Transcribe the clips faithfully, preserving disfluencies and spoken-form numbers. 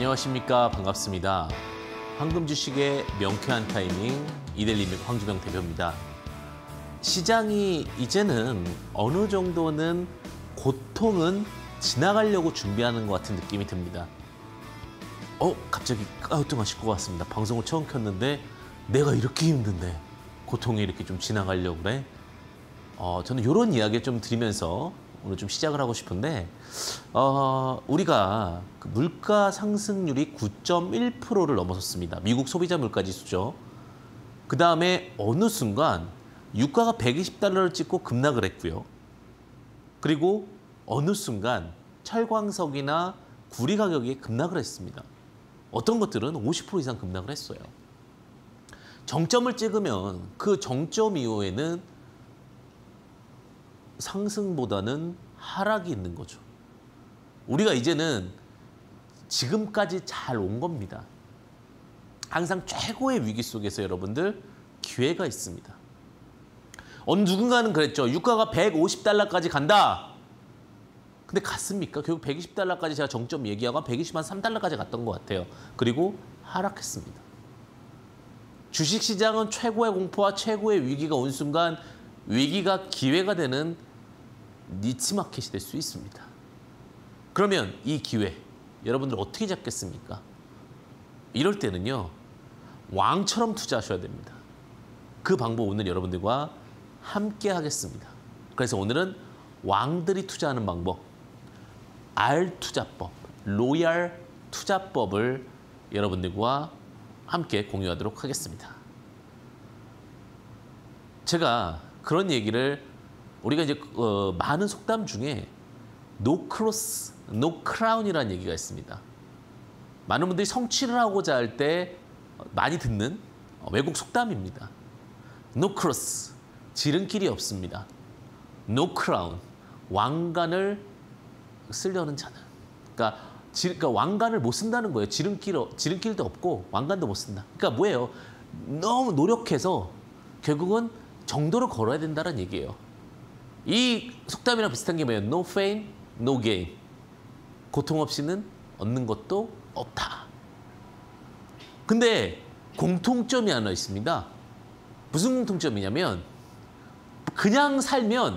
안녕하십니까. 반갑습니다. 황금 주식의 명쾌한 타이밍 이데일리믹 황주병 대표입니다. 시장이 이제는 어느 정도는 고통은 지나가려고 준비하는 것 같은 느낌이 듭니다. 어? 갑자기 까우뚱하실 것 같습니다. 방송을 처음 켰는데 내가 이렇게 힘든데 고통이 이렇게 좀 지나가려고 그래? 어, 저는 이런 이야기를 좀 드리면서 오늘 좀 시작을 하고 싶은데 어, 우리가 그 물가 상승률이 구 점 일 퍼센트를 넘어섰습니다. 미국 소비자 물가지수죠. 그 다음에 어느 순간 유가가 백이십 달러를 찍고 급락을 했고요. 그리고 어느 순간 철광석이나 구리 가격이 급락을 했습니다. 어떤 것들은 오십 퍼센트 이상 급락을 했어요. 정점을 찍으면 그 정점 이후에는 상승보다는 하락이 있는 거죠. 우리가 이제는 지금까지 잘 온 겁니다. 항상 최고의 위기 속에서 여러분들 기회가 있습니다. 어느 누군가는 그랬죠. 유가가 백오십 달러까지 간다. 근데 갔습니까? 결국 백이십 달러까지 제가 정점 얘기하고 백이십만 삼 달러까지 갔던 것 같아요. 그리고 하락했습니다. 주식시장은 최고의 공포와 최고의 위기가 온 순간 위기가 기회가 되는 니치마켓이 될 수 있습니다. 그러면 이 기회 여러분들 어떻게 잡겠습니까? 이럴 때는요. 왕처럼 투자하셔야 됩니다. 그 방법 오늘 여러분들과 함께 하겠습니다. 그래서 오늘은 왕들이 투자하는 방법, 알 투자법, 로얄 투자법을 여러분들과 함께 공유하도록 하겠습니다. 제가 그런 얘기를 우리가 이제 어, 많은 속담 중에 노 크로스, 노 크라운이라는 얘기가 있습니다. 많은 분들이 성취를 하고자 할 때 많이 듣는 외국 속담입니다. 노 크로스, 지름길이 없습니다. 노 크라운, 왕관을 쓰려는 자는. 그러니까, 지, 그러니까 왕관을 못 쓴다는 거예요. 지름길, 지름길도 없고 왕관도 못 쓴다. 그러니까 뭐예요? 너무 노력해서 결국은 정도를 걸어야 된다는 얘기예요. 이 속담이랑 비슷한 게 뭐예요? No fame, no gain. 고통 없이는 얻는 것도 없다. 근데 공통점이 하나 있습니다. 무슨 공통점이냐면 그냥 살면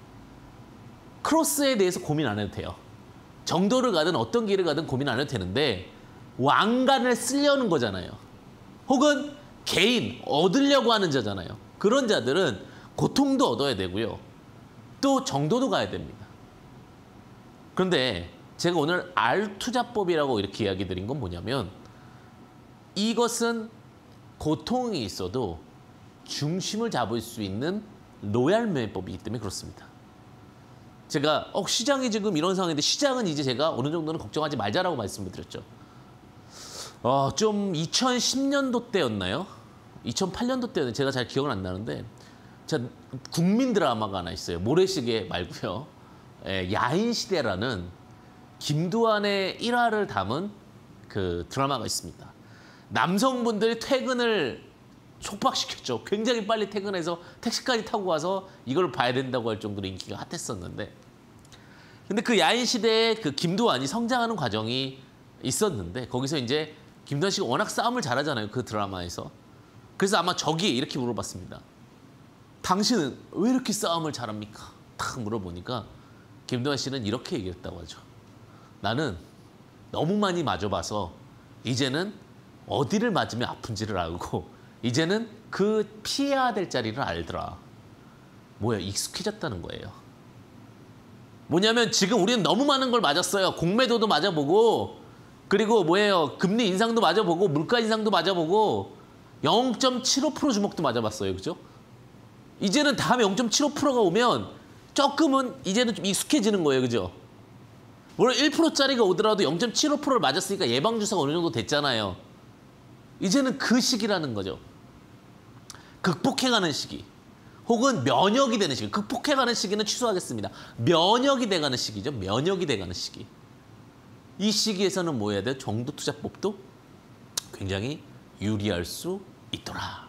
크로스에 대해서 고민 안 해도 돼요. 정도를 가든 어떤 길을 가든 고민 안 해도 되는데 왕관을 쓰려는 거잖아요. 혹은 개인, 얻으려고 하는 자잖아요. 그런 자들은 고통도 얻어야 되고요. 또 정도도 가야 됩니다. 그런데 제가 오늘 알 투자법이라고 이렇게 이야기 드린 건 뭐냐면 이것은 고통이 있어도 중심을 잡을 수 있는 로얄 매매법이기 때문에 그렇습니다. 제가 어, 시장이 지금 이런 상황인데 시장은 이제 제가 어느 정도는 걱정하지 말자라고 말씀을 드렸죠. 어, 좀 이천십 년도 때였나요? 이천팔 년도 때였나요? 제가 잘 기억은 안 나는데 자, 국민 드라마가 하나 있어요. 모래시계 말고요. 예, 야인시대라는 김두한의 일화를 담은 그 드라마가 있습니다. 남성분들이 퇴근을 촉박시켰죠. 굉장히 빨리 퇴근해서 택시까지 타고 와서 이걸 봐야 된다고 할 정도로 인기가 핫했었는데 근데 그 야인시대에 그 김두한이 성장하는 과정이 있었는데 거기서 이제 김두한 씨가 워낙 싸움을 잘하잖아요. 그 드라마에서. 그래서 아마 저기에 이렇게 물어봤습니다. 당신은 왜 이렇게 싸움을 잘합니까? 탁 물어보니까 김두한 씨는 이렇게 얘기했다고 하죠. 나는 너무 많이 맞아봐서 이제는 어디를 맞으면 아픈지를 알고 이제는 그 피해야 될 자리를 알더라. 뭐야, 익숙해졌다는 거예요. 뭐냐면 지금 우리는 너무 많은 걸 맞았어요. 공매도도 맞아보고 그리고 뭐예요, 금리 인상도 맞아보고 물가 인상도 맞아보고 영 점 칠오 퍼센트 주먹도 맞아봤어요. 그죠? 이제는 다음에 영 점 칠오 퍼센트가 오면 조금은 이제는 좀 익숙해지는 거예요. 그죠? 물론 일 퍼센트짜리가 오더라도 영 점 칠오 퍼센트를 맞았으니까 예방주사가 어느 정도 됐잖아요. 이제는 그 시기라는 거죠. 극복해가는 시기. 혹은 면역이 되는 시기. 극복해가는 시기는 취소하겠습니다. 면역이 돼가는 시기죠. 면역이 돼가는 시기. 이 시기에서는 뭐 해야 돼요? 정도 투자법도 굉장히 유리할 수 있더라.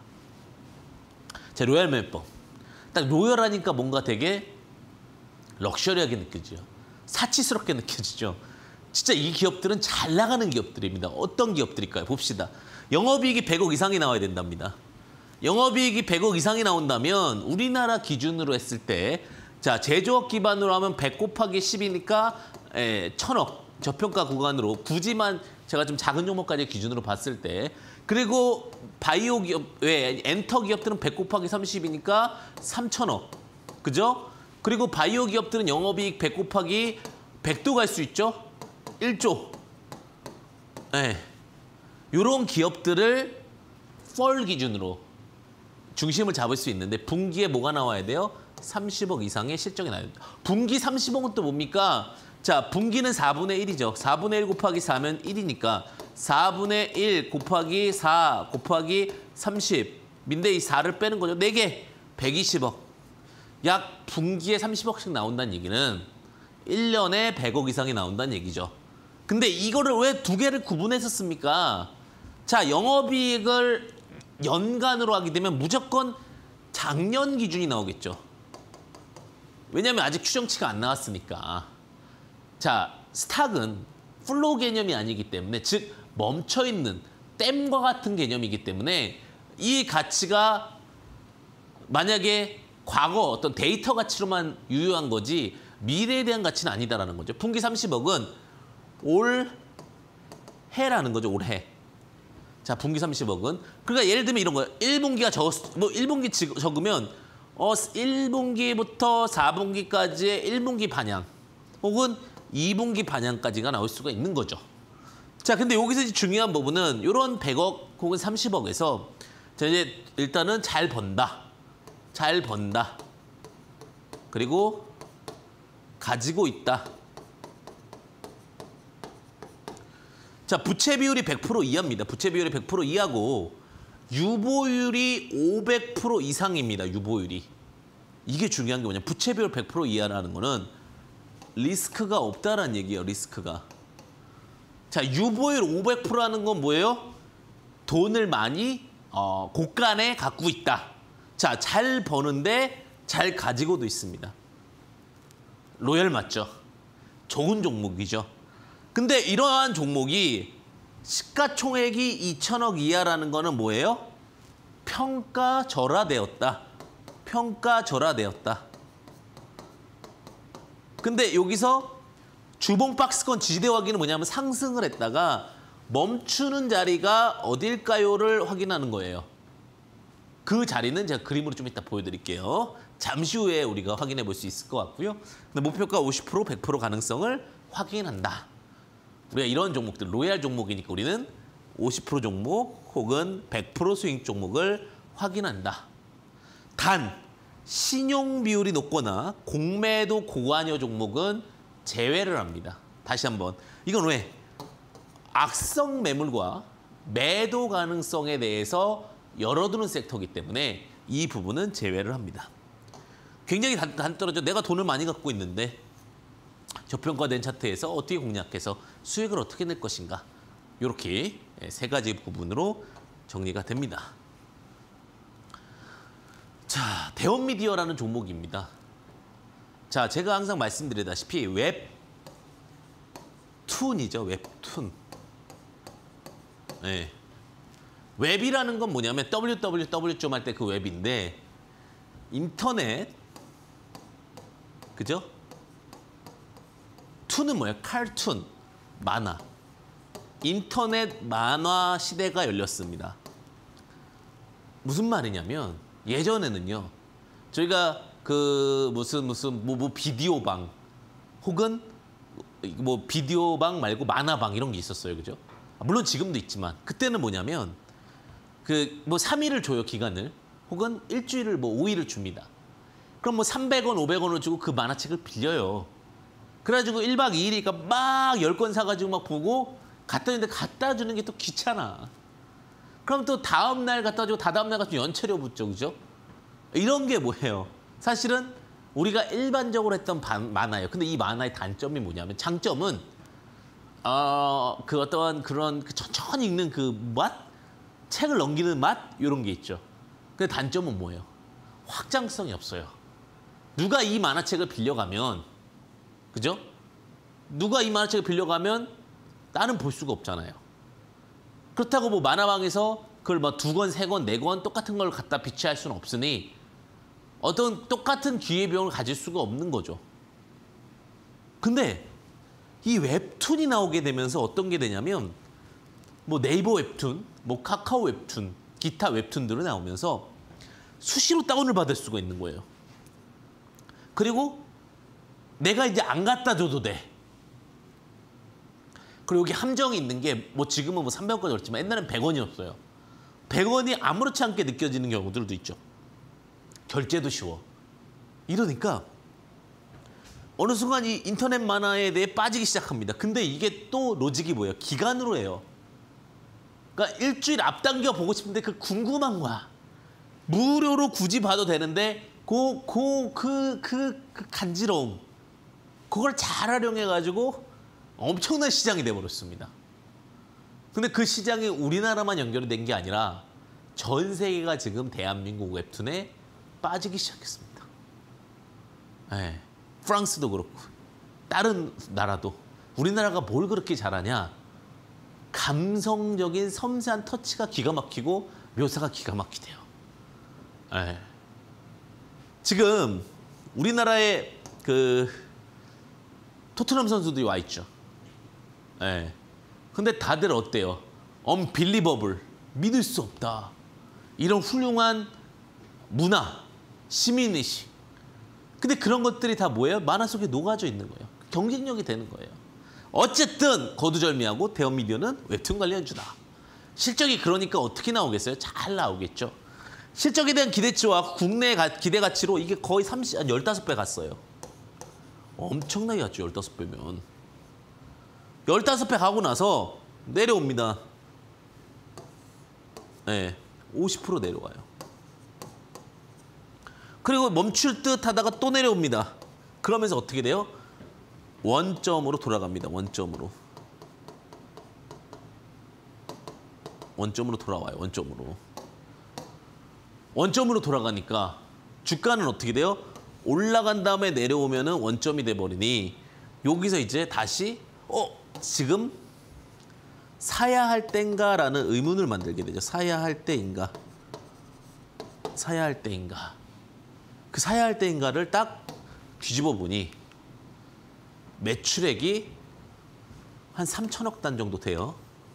자, 로얄 매매법. 딱 로열하니까 뭔가 되게 럭셔리하게 느껴지죠. 사치스럽게 느껴지죠. 진짜 이 기업들은 잘 나가는 기업들입니다. 어떤 기업들일까요? 봅시다. 영업이익이 백억 이상이 나와야 된답니다. 영업이익이 백억 이상이 나온다면 우리나라 기준으로 했을 때 자 제조업 기반으로 하면 백 곱하기 십이니까 에, 천억 저평가 구간으로 굳이만 제가 좀 작은 종목까지 기준으로 봤을 때 그리고 바이오 기업 왜 엔터 기업들은 백 곱하기 삼십이니까 삼천억 그죠? 그리고 바이오 기업들은 영업이익 백 곱하기 백도 갈 수 있죠? 일조. 네. 이런 기업들을 펄 기준으로 중심을 잡을 수 있는데 분기에 뭐가 나와야 돼요? 삼십억 이상의 실적이 나요. 분기 삼십억은 또 뭡니까? 자, 분기는 사분의 일이죠. 사분의 일 곱하기 사면 일이니까 사분의 일 곱하기 사 곱하기 삼십. 민데 이 사를 빼는 거죠. 네 개, 백이십억. 약 분기에 삼십억씩 나온다는 얘기는 일 년에 백억 이상이 나온다는 얘기죠. 근데 이거를 왜 두 개를 구분해서 씁니까? 자, 영업이익을 연간으로 하게 되면 무조건 작년 기준이 나오겠죠. 왜냐하면 아직 추정치가 안 나왔으니까. 자, 스탁은 플로우 개념이 아니기 때문에 즉 멈춰있는 댐과 같은 개념이기 때문에 이 가치가 만약에 과거 어떤 데이터 가치로만 유효한 거지 미래에 대한 가치는 아니다라는 거죠. 분기 삼십억은 올해라는 거죠. 올해. 자, 분기 삼십억은. 그러니까 예를 들면 이런 거예요. 일 분기가 적, 뭐 일 분기 적으면 어, 일 분기부터 사 분기까지의 일 분기 반향 혹은 이 분기 반향까지가 나올 수가 있는 거죠. 자, 근데 여기서 이제 중요한 부분은 이런 백억 혹은 삼십억에서 자, 이제 일단은 잘 번다. 잘 번다. 그리고 가지고 있다. 자, 부채 비율이 백 퍼센트 이하입니다. 부채 비율이 백 퍼센트 이하고 유보율이 오백 퍼센트 이상입니다. 유보율이. 이게 중요한 게 뭐냐. 부채 비율 백 퍼센트 이하라는 거는 리스크가 없다라는 얘기예요. 리스크가. 자, 유보율 오백 퍼센트라는 건 뭐예요? 돈을 많이 어, 고간에 갖고 있다. 자, 잘 버는데 잘 가지고도 있습니다. 로열 맞죠? 좋은 종목이죠. 근데 이러한 종목이 시가총액이 이천억 이하라는 거는 뭐예요? 평가절하되었다. 평가절하되었다. 근데 여기서 주봉 박스권 지지대 확인은 뭐냐면 상승을 했다가 멈추는 자리가 어딜까요를 확인하는 거예요. 그 자리는 제가 그림으로 좀 이따 보여드릴게요. 잠시 후에 우리가 확인해 볼 수 있을 것 같고요. 근데 목표가 오십 퍼센트, 백 퍼센트 가능성을 확인한다. 우리가 이런 종목들, 로얄 종목이니까 우리는 오십 퍼센트 종목 혹은 백 퍼센트 수익 종목을 확인한다. 단, 신용 비율이 높거나 공매도 고관여 종목은 제외를 합니다. 다시 한번. 이건 왜? 악성 매물과 매도 가능성에 대해서 열어두는 섹터이기 때문에 이 부분은 제외를 합니다. 굉장히 단, 단떨어져. 내가 돈을 많이 갖고 있는데 저평가된 차트에서 어떻게 공략해서 수익을 어떻게 낼 것인가. 이렇게 세 가지 부분으로 정리가 됩니다. 자, 대원미디어라는 종목입니다. 자, 제가 항상 말씀드리다시피 웹툰이죠. 웹툰. 네. 웹이라는 건 뭐냐면 더블유 더블유 더블유 좀 할 때 그 웹인데 인터넷, 그죠? 툰은 뭐예요? 칼툰, 만화. 인터넷 만화 시대가 열렸습니다. 무슨 말이냐면 예전에는요. 저희가 그 무슨 무슨 뭐, 뭐 비디오방 혹은 뭐 비디오방 말고 만화방 이런 게 있었어요. 그죠? 물론 지금도 있지만 그때는 뭐냐면 그 뭐 삼 일을 줘요, 기간을. 혹은 일주일을 뭐 오 일을 줍니다. 그럼 뭐 삼백 원, 오백 원을 주고 그 만화책을 빌려요. 그래가지고 일 박 이 일이니까 막 열 권 사가지고 막 보고 갖다 주는데 갖다 주는 게 또 귀찮아. 그럼 또 다음 날 갖다 주고 다다음 날 갖다 주고 연체료 붙죠, 그죠? 이런 게 뭐예요? 사실은 우리가 일반적으로 했던 반, 만화예요. 근데 이 만화의 단점이 뭐냐면 장점은 어, 그 어떤 그런 그 천천히 읽는 그 맛? 책을 넘기는 맛? 이런 게 있죠. 근데 단점은 뭐예요? 확장성이 없어요. 누가 이 만화책을 빌려가면, 그죠? 누가 이 만화책을 빌려가면 나는 볼 수가 없잖아요. 그렇다고 뭐 만화방에서 그걸 막 두 권, 세 권, 네 권 똑같은 걸 갖다 비치할 수는 없으니 어떤 똑같은 기회비용을 가질 수가 없는 거죠. 근데 이 웹툰이 나오게 되면서 어떤 게 되냐면 뭐 네이버 웹툰, 뭐 카카오 웹툰, 기타 웹툰들이 나오면서 수시로 다운을 받을 수가 있는 거예요. 그리고 내가 이제 안 갖다 줘도 돼. 그리고 여기 함정이 있는 게 뭐 지금은 뭐 삼백 원까지 그렇지만 옛날엔 백 원이었어요. 백 원이 아무렇지 않게 느껴지는 경우들도 있죠. 결제도 쉬워. 이러니까 어느 순간 이 인터넷 만화에 대해 빠지기 시작합니다. 근데 이게 또 로직이 뭐예요? 기간으로 해요. 그러니까 일주일 앞당겨 보고 싶은데 그 궁금한 거야. 무료로 굳이 봐도 되는데 그, 그, 그, 그, 그 간지러움. 그걸 잘 활용해가지고 엄청난 시장이 돼버렸습니다. 근데 그 시장이 우리나라만 연결이 된 게 아니라 전 세계가 지금 대한민국 웹툰에 빠지기 시작했습니다. 네. 프랑스도 그렇고 다른 나라도 우리나라가 뭘 그렇게 잘하냐. 감성적인 섬세한 터치가 기가 막히고 묘사가 기가 막히대요. 네. 지금 우리나라에 그 토트넘 선수들이 와 있죠. 네. 근데 다들 어때요? 언빌리버블, 믿을 수 없다. 이런 훌륭한 문화, 시민의식. 근데 그런 것들이 다 뭐예요? 만화 속에 녹아져 있는 거예요. 경쟁력이 되는 거예요. 어쨌든 거두절미하고 대형미디어는 웹툰 관련주다. 실적이 그러니까 어떻게 나오겠어요? 잘 나오겠죠. 실적에 대한 기대치와 국내 기대 가치로 이게 거의 삼십, 한 십오 배 갔어요. 엄청나게 갔죠, 십오 배면. 십오 배 가고 나서 내려옵니다. 네, 오십 퍼센트 내려와요. 그리고 멈출 듯 하다가 또 내려옵니다. 그러면서 어떻게 돼요? 원점으로 돌아갑니다. 원점으로. 원점으로 돌아와요. 원점으로. 원점으로 돌아가니까 주가는 어떻게 돼요? 올라간 다음에 내려오면은 원점이 돼버리니 여기서 이제 다시 어? 지금 사야 할 때인가라는 의문을 만들게 되죠. 사야 할 때인가? 사야 할 때인가? 그 사야 할 때인가를 딱 뒤집어 보니 매출액이 한 삼천억 단 정도 돼요.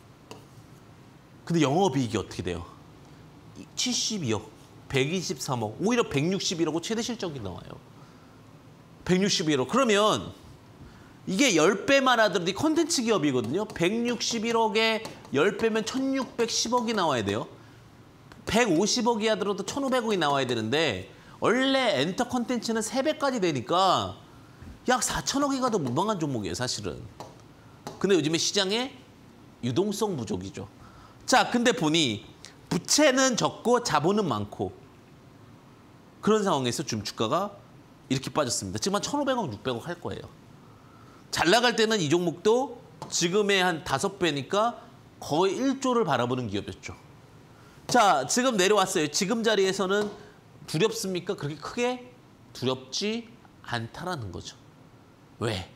근데 영업이익이 어떻게 돼요? 칠십이억, 백이십삼억, 오히려 백육십일억 최대 실적이 나와요. 백육십일억. 그러면 이게 십 배만 하더라도 콘텐츠 기업이거든요. 백육십일억에 십 배면 천육백십억이 나와야 돼요. 백오십억이 하더라도 천오백억이 나와야 되는데 원래 엔터 콘텐츠는 세 배까지 되니까 약 사천억이 가도 무방한 종목이에요, 사실은. 근데 요즘에 시장에 유동성 부족이죠. 자, 근데 보니 부채는 적고 자본은 많고 그런 상황에서 지금 주가가 이렇게 빠졌습니다. 지금 한 천오백억, 육백억 할 거예요. 잘 나갈 때는 이 종목도 지금의 한 다섯 배니까 거의 일조를 바라보는 기업이었죠. 자, 지금 내려왔어요. 지금 자리에서는 두렵습니까? 그렇게 크게 두렵지 않다라는 거죠. 왜?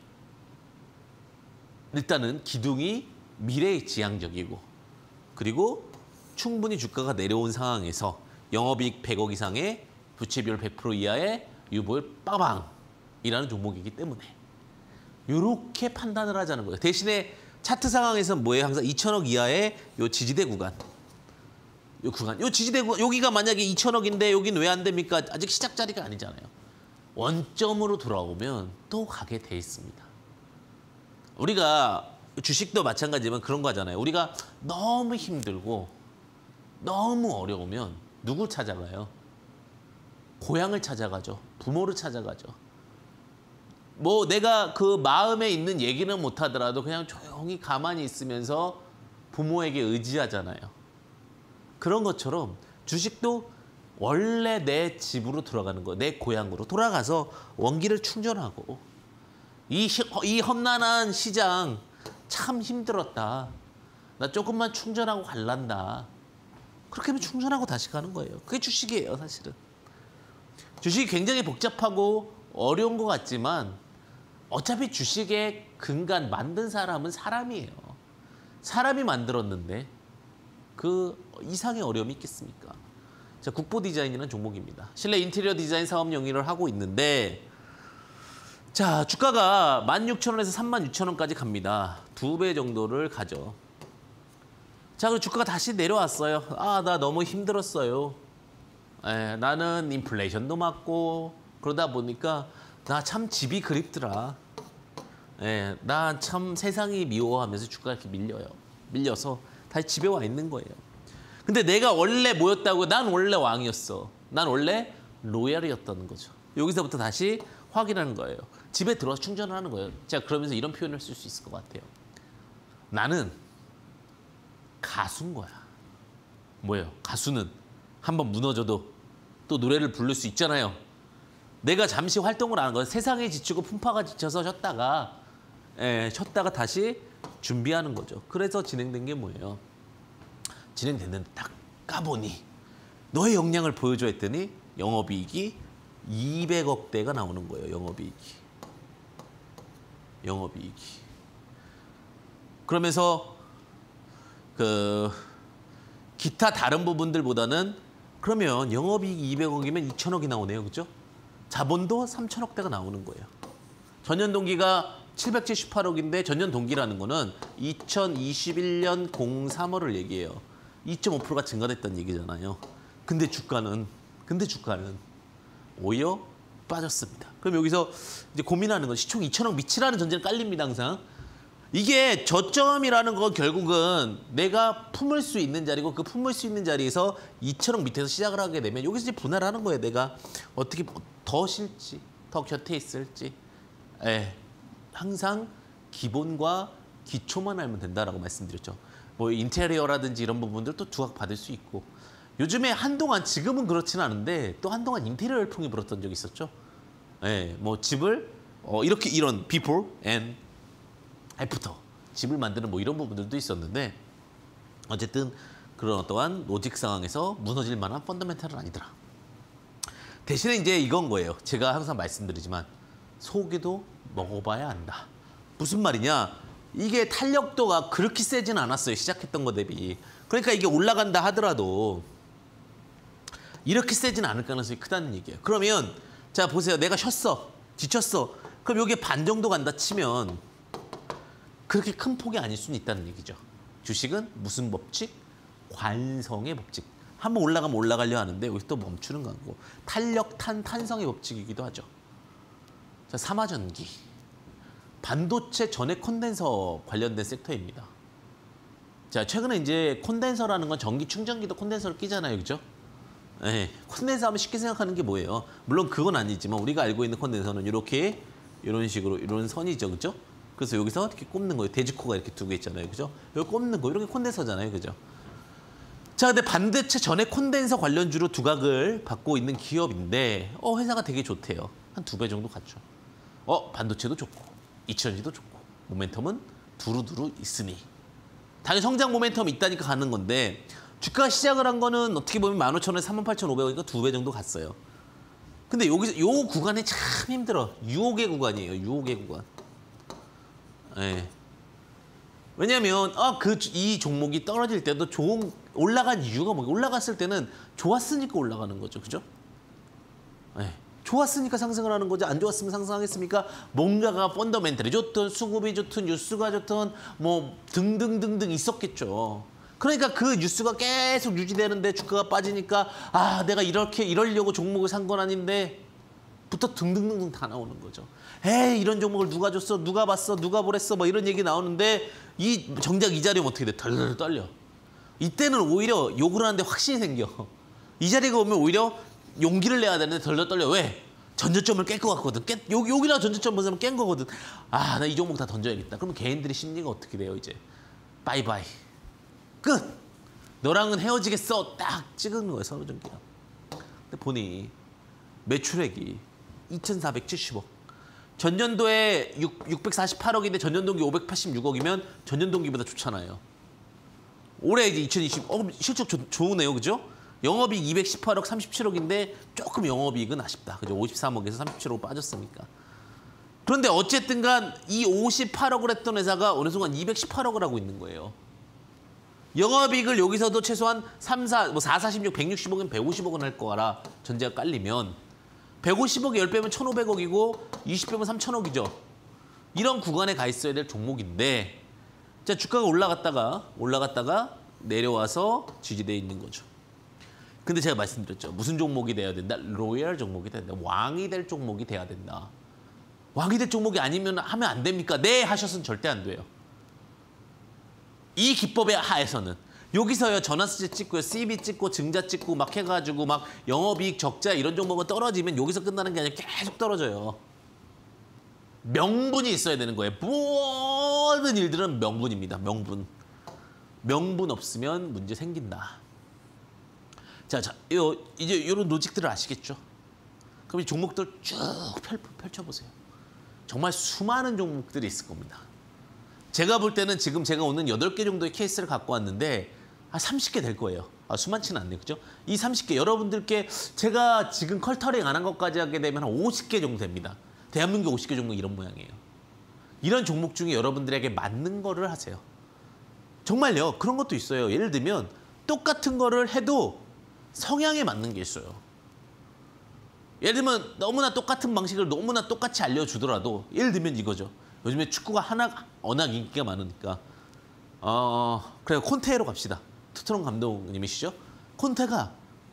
일단은 기둥이 미래지향적이고 그리고 충분히 주가가 내려온 상황에서 영업이익 백억 이상의 부채비율 백 퍼센트 이하의 유보율 빠방이라는 종목이기 때문에 이렇게 판단을 하자는 거예요. 대신에 차트 상황에서는 뭐예요? 항상 이천억 이하의 요 지지대 구간. 요 구간. 요 지지대 구간. 여기가 만약에 이천억인데 여기는 왜 안 됩니까? 아직 시작 자리가 아니잖아요. 원점으로 돌아오면 또 가게 돼 있습니다. 우리가 주식도 마찬가지지만 그런 거 하잖아요. 우리가 너무 힘들고 너무 어려우면 누구 찾아가요? 고향을 찾아가죠. 부모를 찾아가죠. 뭐 내가 그 마음에 있는 얘기는 못하더라도 그냥 조용히 가만히 있으면서 부모에게 의지하잖아요. 그런 것처럼 주식도 원래 내 집으로 돌아가는 거, 내 고향으로 돌아가서 원기를 충전하고 이, 이 험난한 시장 참 힘들었다. 나 조금만 충전하고 갈란다. 그렇게 하면 충전하고 다시 가는 거예요. 그게 주식이에요, 사실은. 주식이 굉장히 복잡하고 어려운 것 같지만 어차피 주식의 근간 만든 사람은 사람이에요. 사람이 만들었는데 그 이상의 어려움이 있겠습니까? 자, 국보 디자인이라는 종목입니다. 실내 인테리어 디자인 사업 영위를 하고 있는데 자, 주가가 만 육천 원에서 삼만 육천 원까지 갑니다. 두 배 정도를 가죠. 자, 그리고 주가가 다시 내려왔어요. 아, 나 너무 힘들었어요. 에, 나는 인플레이션도 맞고 그러다 보니까 나 참 집이 그립더라. 예, 나 참 세상이 미워하면서 주가가 이렇게 밀려요. 밀려서 다시 집에 와 있는 거예요. 근데 내가 원래 뭐였다고? 난 원래 왕이었어. 난 원래 로얄이었다는 거죠. 여기서부터 다시 확인하는 거예요. 집에 들어와서 충전을 하는 거예요. 자, 그러면서 이런 표현을 쓸 수 있을 것 같아요. 나는 가수인 거야. 뭐예요? 가수는 한번 무너져도 또 노래를 부를 수 있잖아요. 내가 잠시 활동을 하는 거예요. 세상에 지치고 풍파가 지쳐서 쉬었다가 예, 쉬었다가 다시 준비하는 거죠. 그래서 진행된 게 뭐예요? 진행됐는데 딱 까보니 너의 역량을 보여줘 했더니 영업이익이 이백억 대가 나오는 거예요. 영업이익이. 영업이익이. 그러면서 그 기타 다른 부분들보다는 그러면 영업이익이 이백억이면 이천억이 나오네요. 그죠? 자본도 삼천억 대가 나오는 거예요. 전년 동기가 칠백칠십팔억인데 전년 동기라는 거는 이천이십일 년 공삼월을 얘기해요. 이 점 오 퍼센트가 증가됐다는 얘기잖아요. 근데 주가는 근데 주가는 오히려 빠졌습니다. 그럼 여기서 이제 고민하는 건 시총 이천억 미치라는 전제는 깔립니다. 항상. 이게 저점이라는 건 결국은 내가 품을 수 있는 자리고 그 품을 수 있는 자리에서 이천억 밑에서 시작을 하게 되면 여기서 이제 분할을 하는 거예요. 내가 어떻게 더 실지, 더 곁에 있을지. 예, 항상 기본과 기초만 알면 된다라고 말씀드렸죠. 뭐 인테리어라든지 이런 부분들 또 두각 받을 수 있고 요즘에 한동안 지금은 그렇지는 않은데 또 한동안 인테리어 열풍이 불었던 적이 있었죠. 예, 뭐 집을 어, 이렇게 이런 before and 애프터 집을 만드는 뭐 이런 부분들도 있었는데 어쨌든 그런 어떠한 로직 상황에서 무너질 만한 펀더멘탈은 아니더라. 대신에 이제 이건 거예요. 제가 항상 말씀드리지만 소고기도 먹어봐야 안다. 무슨 말이냐? 이게 탄력도가 그렇게 세진 않았어요. 시작했던 거 대비. 그러니까 이게 올라간다 하더라도 이렇게 세진 않을 가능성이 크다는 얘기예요. 그러면 자 보세요. 내가 쉬었어. 지쳤어. 그럼 여기에 반 정도 간다 치면 그렇게 큰 폭이 아닐 수는 있다는 얘기죠. 주식은 무슨 법칙? 관성의 법칙. 한번 올라가면 올라가려 하는데 여기서 또 멈추는 거고 탄력, 탄, 탄성의 법칙이기도 하죠. 자, 삼화전기. 반도체 전해 콘덴서 관련된 섹터입니다. 자, 최근에 이제 콘덴서라는 건 전기 충전기도 콘덴서를 끼잖아요. 그죠? 네, 콘덴서 하면 쉽게 생각하는 게 뭐예요? 물론 그건 아니지만 우리가 알고 있는 콘덴서는 이렇게 이런 식으로 이런 선이죠. 그죠? 그래서 여기서 이렇게 꼽는 거예요. 돼지코가 이렇게 두 개 있잖아요. 그죠? 여기 꼽는 거 이렇게 콘덴서잖아요. 그죠? 자, 근데 반도체 전해 콘덴서 관련주로 두각을 받고 있는 기업인데 어, 회사가 되게 좋대요. 한 두 배 정도 갔죠. 어, 반도체도 좋고 이천지도 좋고 모멘텀은 두루두루 있으니 당연히 성장 모멘텀이 있다니까 가는 건데 주가 시작을 한 거는 어떻게 보면 만 오천 원에 삼만 팔천오백원이니까 두 배 정도 갔어요. 근데 여기서 요 구간이 참 힘들어. 유혹의 구간이에요. 유혹의 구간. 네. 왜냐하면 아, 그 이 종목이 떨어질 때도 좋은 올라간 이유가 뭐야? 올라갔을 때는 좋았으니까 올라가는 거죠. 그죠? 네. 좋았으니까 상승을 하는 거죠. 안 좋았으면 상승하겠습니까? 뭔가가 펀더멘털이 좋든 수급이 좋든 뉴스가 좋든 뭐 등등등등 있었겠죠. 그러니까 그 뉴스가 계속 유지되는데 주가가 빠지니까 아 내가 이렇게 이러려고 종목을 산 건 아닌데 부터 등등등등 다 나오는 거죠. 에이 이런 종목을 누가 줬어? 누가 봤어? 누가 보랬어? 뭐 이런 얘기 나오는데 이 정작 이 자리면 어떻게 돼? 덜덜 떨려. 이때는 오히려 욕을 하는데 확신이 생겨. 이 자리가 오면 오히려 용기를 내야 되는데 덜덜 떨려. 왜? 전저점을 깰 것 같거든. 깨, 요, 여기다 전저점 보면 깬 거거든. 아, 나 이 종목 다 던져야겠다. 그러면 개인들의 심리가 어떻게 돼요, 이제? 바이바이. 끝! 너랑은 헤어지겠어. 딱 찍은 거예요, 서로전기가. 근데 보니 매출액이 이천사백칠십억. 전년도에 육백사십팔억인데 전년동기 오백팔십육억이면 전년동기보다 좋잖아요. 올해 이제 이천이십, 어, 실적 조, 좋으네요, 그죠? 영업이익 이백십팔억 삼십칠억인데 조금 영업이익은 아쉽다. 그죠? 오십삼억에서 삼십칠억 빠졌으니까. 그런데 어쨌든 간 이 오십팔억을 했던 회사가 어느 순간 이백십팔억을 하고 있는 거예요. 영업이익을 여기서도 최소한 삼, 사, 뭐 사, 사십육, 백육십억은 백오십억은 할 거라 전제가 깔리면 백오십억에 십 배면 천오백억이고 이십 배면 삼천억이죠. 이런 구간에 가 있어야 될 종목인데 자 주가가 올라갔다가 올라갔다가 내려와서 지지대에 있는 거죠. 근데 제가 말씀드렸죠. 무슨 종목이 돼야 된다? 로얄 종목이 돼야 된다. 왕이 될 종목이 돼야 된다. 왕이 될 종목이 아니면 하면 안 됩니까? 네 하셨으면 절대 안 돼요. 이 기법의 하에서는 여기서요 전환수지 찍고요 씨비 찍고 증자 찍고 막 해가지고 막 영업이익 적자 이런 종목은 떨어지면 여기서 끝나는 게 아니라 계속 떨어져요. 명분이 있어야 되는 거예요. 모든 일들은 명분입니다. 명분. 명분 없으면 문제 생긴다. 자, 자, 요, 이제 이런 로직들을 아시겠죠? 그럼 이 종목들 쭉 펼, 펼쳐보세요. 정말 수많은 종목들이 있을 겁니다. 제가 볼 때는 지금 제가 오는 여덟 개 정도의 케이스를 갖고 왔는데 한 삼십 개 될 거예요. 아, 수많지는 않네요. 그죠? 이 삼십 개 여러분들께 제가 지금 컬터링 안 한 것까지 하게 되면 한 오십 개 정도 됩니다. 대한민국 오십 개 종목 이런 모양이에요. 이런 종목 중에 여러분들에게 맞는 거를 하세요. 정말요. 그런 것도 있어요. 예를 들면 똑같은 거를 해도 성향에 맞는 게 있어요. 예를 들면 너무나 똑같은 방식을 너무나 똑같이 알려주더라도 예를 들면 이거죠. 요즘에 축구가 하나 워낙 인기가 많으니까 어 그래요. 콘테로 갑시다. 토트넘 감독님이시죠? 콘테가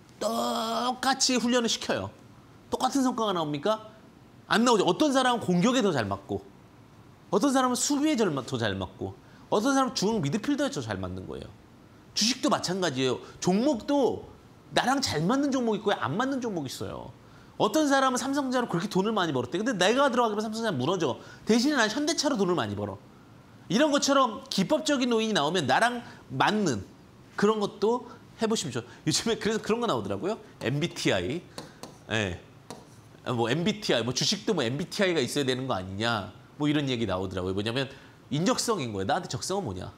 똑같이 훈련을 시켜요. 똑같은 성과가 나옵니까? 안 나오죠. 어떤 사람은 공격에 더 잘 맞고 어떤 사람은 수비에 더 잘 맞고 어떤 사람은 중앙 미드필더에 더 잘 맞는 거예요. 주식도 마찬가지예요. 종목도 나랑 잘 맞는 종목이 있고 안 맞는 종목이 있어요. 어떤 사람은 삼성전자로 그렇게 돈을 많이 벌었대. 근데 내가 들어가면 삼성전자 무너져. 대신에 난 현대차로 돈을 많이 벌어. 이런 것처럼 기법적인 요인이 나오면 나랑 맞는 그런 것도 해보시면 좋죠. 요즘에 그래서 그런 거 나오더라고요. 엠비티아이. 예. 뭐 엠비티아이, 뭐 주식도 뭐 엠비티아이가 있어야 되는 거 아니냐. 뭐 이런 얘기 나오더라고요. 뭐냐면 인적성인 거예요. 나한테 적성은 뭐냐.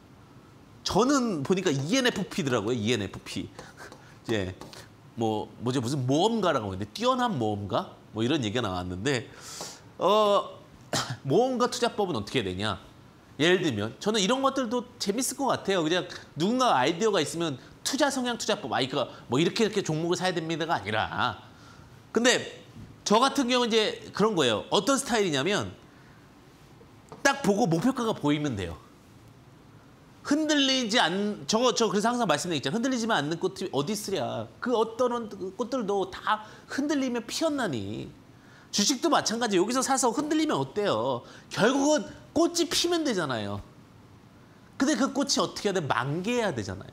저는 보니까 이엔에프피더라고요. 이엔에프피. 예. 뭐 뭐죠 무슨 모험가라고 하는데 뛰어난 모험가 뭐 이런 얘기가 나왔는데 어 모험가 투자법은 어떻게 되냐 예를 들면 저는 이런 것들도 재밌을 것 같아요. 그냥 누군가 아이디어가 있으면 투자 성향 투자법 아이가 뭐 이렇게 이렇게 종목을 사야 됩니다가 아니라 근데 저 같은 경우 이제 그런 거예요. 어떤 스타일이냐면 딱 보고 목표가가 보이면 돼요. 흔들리지 않 저거 저 그래서 항상 말씀드리잖아요. 흔들리지만 않는 꽃이 어디 있으랴. 그 어떤 꽃들도 다 흔들리면 피었나니. 주식도 마찬가지. 여기서 사서 흔들리면 어때요? 결국은 꽃이 피면 되잖아요. 근데 그 꽃이 어떻게 해야 돼? 만개해야 되잖아요.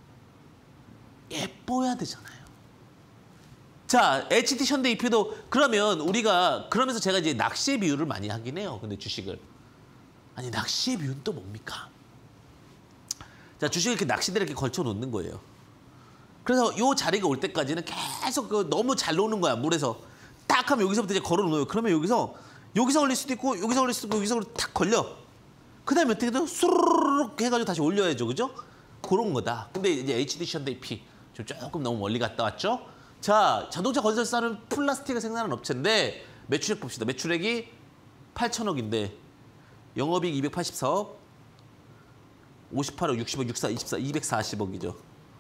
예뻐야 되잖아요. 자, 에이치티 현대이피도 그러면 우리가 그러면서 제가 이제 낚시의 비유를 많이 하긴 해요. 근데 주식을 아니 낚시의 비유는 또 뭡니까? 자, 주식을 이렇게 낚시대를 이렇게 걸쳐 놓는 거예요. 그래서 요 자리가 올 때까지는 계속 그 너무 잘 노는 거야, 물에서. 딱 하면 여기서부터 이제 걸어 놓어요. 그러면 여기서, 여기서 걸릴 수도 있고, 여기서 걸릴 수도 있고, 여기서 탁 걸려. 그 다음에 어떻게 돼요? 수르륵 해가지고 다시 올려야죠. 그죠? 그런 거다. 근데 이제 에이치디씨 현대이피 좀 조금 너무 멀리 갔다 왔죠? 자, 자동차 건설사는 플라스틱을 생산하는 업체인데, 매출액 봅시다. 매출액이 팔천억인데, 영업이익 이백팔십사억, 오십팔억, 육십억, 육십사, 이십사, 이백사십억이죠.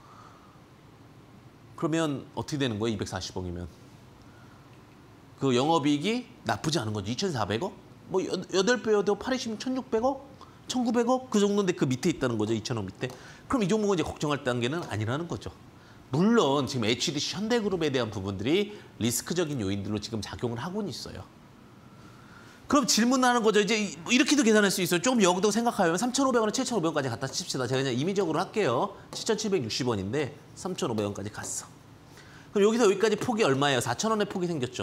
그러면 어떻게 되는 거예요? 이백사십억이면. 그 영업이익이 나쁘지 않은 거죠. 이천사백억? 뭐 여덟 배여도 팔이시면 천육백억? 천구백억? 그 정도인데 그 밑에 있다는 거죠. 이천억 밑에. 그럼 이 종목은 이제 걱정할 단계는 아니라는 거죠. 물론 지금 에이치디씨 현대그룹에 대한 부분들이 리스크적인 요인들로 지금 작용을 하고는 있어요. 그럼 질문하는 거죠. 이제 이렇게도 계산할 수 있어요. 조금 역도 생각하면 삼천오백 원에 칠천오백 원까지 갖다 칩시다. 제가 그냥 임의적으로 할게요. 칠천칠백육십 원인데 삼천오백 원까지 갔어. 그럼 여기서 여기까지 폭이 얼마예요? 사천 원의 폭이 생겼죠.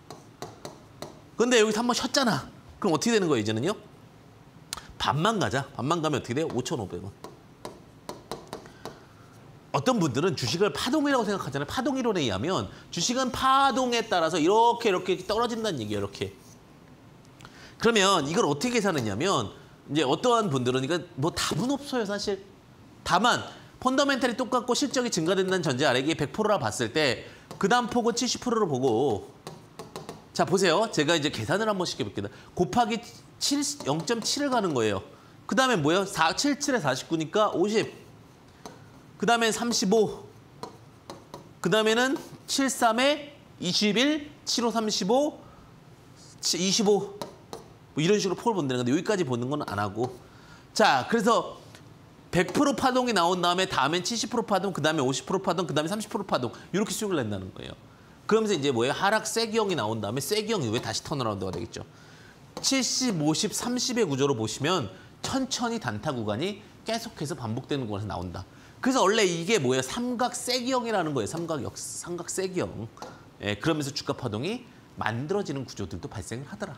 근데 여기서 한번 쉬었잖아. 그럼 어떻게 되는 거예요, 이제는요? 반만 가자. 반만 가면 어떻게 돼요? 오천오백 원. 어떤 분들은 주식을 파동이라고 생각하잖아요. 파동 이론에 의하면 주식은 파동에 따라서 이렇게 이렇게 떨어진다는 얘기예요. 이렇게. 그러면 이걸 어떻게 계산하냐면 이제 어떠한 분들은 이거 뭐 답은 없어요, 사실. 다만 펀더멘탈이 똑같고 실적이 증가된다는 전제 아래 이게 백 퍼센트라 봤을 때 그 다음 폭은 칠십 퍼센트로 보고 자, 보세요. 제가 이제 계산을 한번 시켜볼게요. 곱하기 칠, 영 점 칠을 가는 거예요. 그 다음에 뭐예요? 사, 칠, 칠에 사십구니까 오십. 그 다음에 삼십오. 그 다음에는 칠, 삼에 이십일, 칠, 오, 삼십오, 이십오. 뭐 이런 식으로 폭을 본다는 건데 여기까지 보는 건 안 하고. 자, 그래서 백 퍼센트 파동이 나온 다음에 다음엔 칠십 퍼센트 파동, 그 다음에 오십 퍼센트 파동, 그 다음에 삼십 퍼센트 파동 이렇게 수익을 낸다는 거예요. 그러면서 이제 뭐예요? 하락 세기형이 나온 다음에 세기형이 왜 다시 턴어라운드가 되겠죠. 칠십, 오십, 삼십의 구조로 보시면 천천히 단타 구간이 계속해서 반복되는 구간에서 나온다. 그래서 원래 이게 뭐예요? 삼각 세기형이라는 거예요. 삼각 역, 삼각 세기형. 예, 그러면서 주가 파동이 만들어지는 구조들도 발생을 하더라.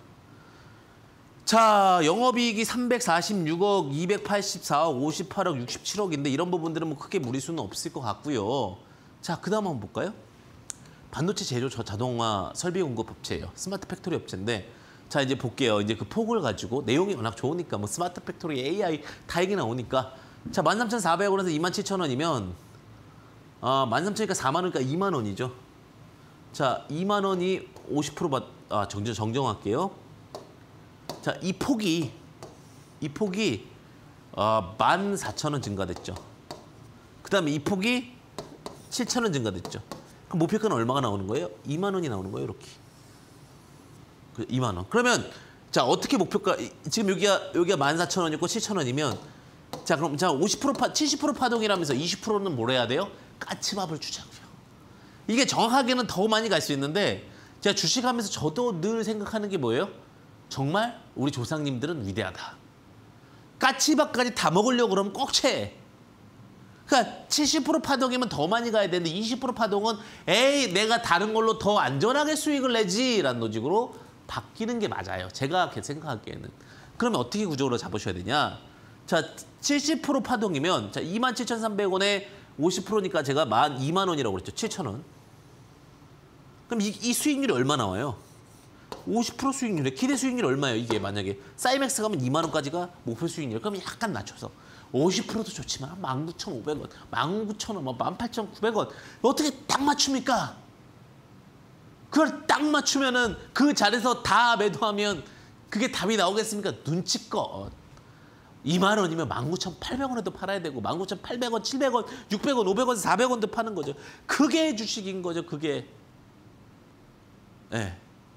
자, 영업이익이 삼백사십육억, 이백팔십사억, 오십팔억, 육십칠억인데 이런 부분들은 뭐 크게 무리수는 없을 것 같고요. 자, 그 다음 한번 볼까요? 반도체 재료 저 자동화 설비 공급 업체예요. 스마트 팩토리 업체인데 자, 이제 볼게요. 이제 그 폭을 가지고 내용이 워낙 좋으니까 뭐 스마트 팩토리, 에이아이 다 얘기 나오니까 자, 만 삼천 사백억 원에서 이만 칠천 원이면 아, 만 삼천이니까 사만 원이니까 이만 원이죠. 자, 이만 원이 오십 퍼센트 받, 아, 정정, 정정할게요. 자, 이 폭이, 이 폭이, 어, 만 사천 원 증가됐죠. 그 다음에 이 폭이 칠천 원 증가됐죠. 그럼 목표가는 얼마가 나오는 거예요? 이만 원이 나오는 거예요, 이렇게. 그 이만 원. 그러면, 자, 어떻게 목표가, 지금 여기가, 여기가 만 사천 원이고 칠천 원이면, 자, 그럼, 자, 오십 퍼센트 파, 칠십 퍼센트 파동이라면서 이십 퍼센트는 뭘 해야 돼요? 까치밥을 주자고요. 이게 정확하게는 더 많이 갈 수 있는데, 제가 주식하면서 저도 늘 생각하는 게 뭐예요? 정말 우리 조상님들은 위대하다. 까치밥까지 다 먹으려고 그러면 꼭 채. 그러니까 칠십 퍼센트 파동이면 더 많이 가야 되는데 이십 퍼센트 파동은 에이 내가 다른 걸로 더 안전하게 수익을 내지 라는 로직으로 바뀌는 게 맞아요. 제가 생각하기에는. 그러면 어떻게 구조로 잡으셔야 되냐. 자, 칠십 퍼센트 파동이면 자 이만 칠천삼백 원에 오십 퍼센트니까 제가 만 이만 원이라고 그랬죠. 칠천 원. 그럼 이, 이 수익률이 얼마 나와요? 오십 퍼센트 수익률에 기대 수익률이 얼마예요? 이게 만약에 사이맥스 가면 이만 원까지가 목표 수익률. 그럼 약간 낮춰서 오십 퍼센트도 좋지만 만 구천오백 원, 만 구천 원, 만 팔천구백 원 어떻게 딱 맞춥니까? 그걸 딱 맞추면은 그 자리에서 다 매도하면 그게 답이 나오겠습니까? 눈치껏 이만 원이면 만 구천팔백 원에도 팔아야 되고 만 구천팔백 원, 칠백 원, 육백 원, 오백 원, 사백 원도 파는 거죠. 그게 주식인 거죠. 그게. 예. 네.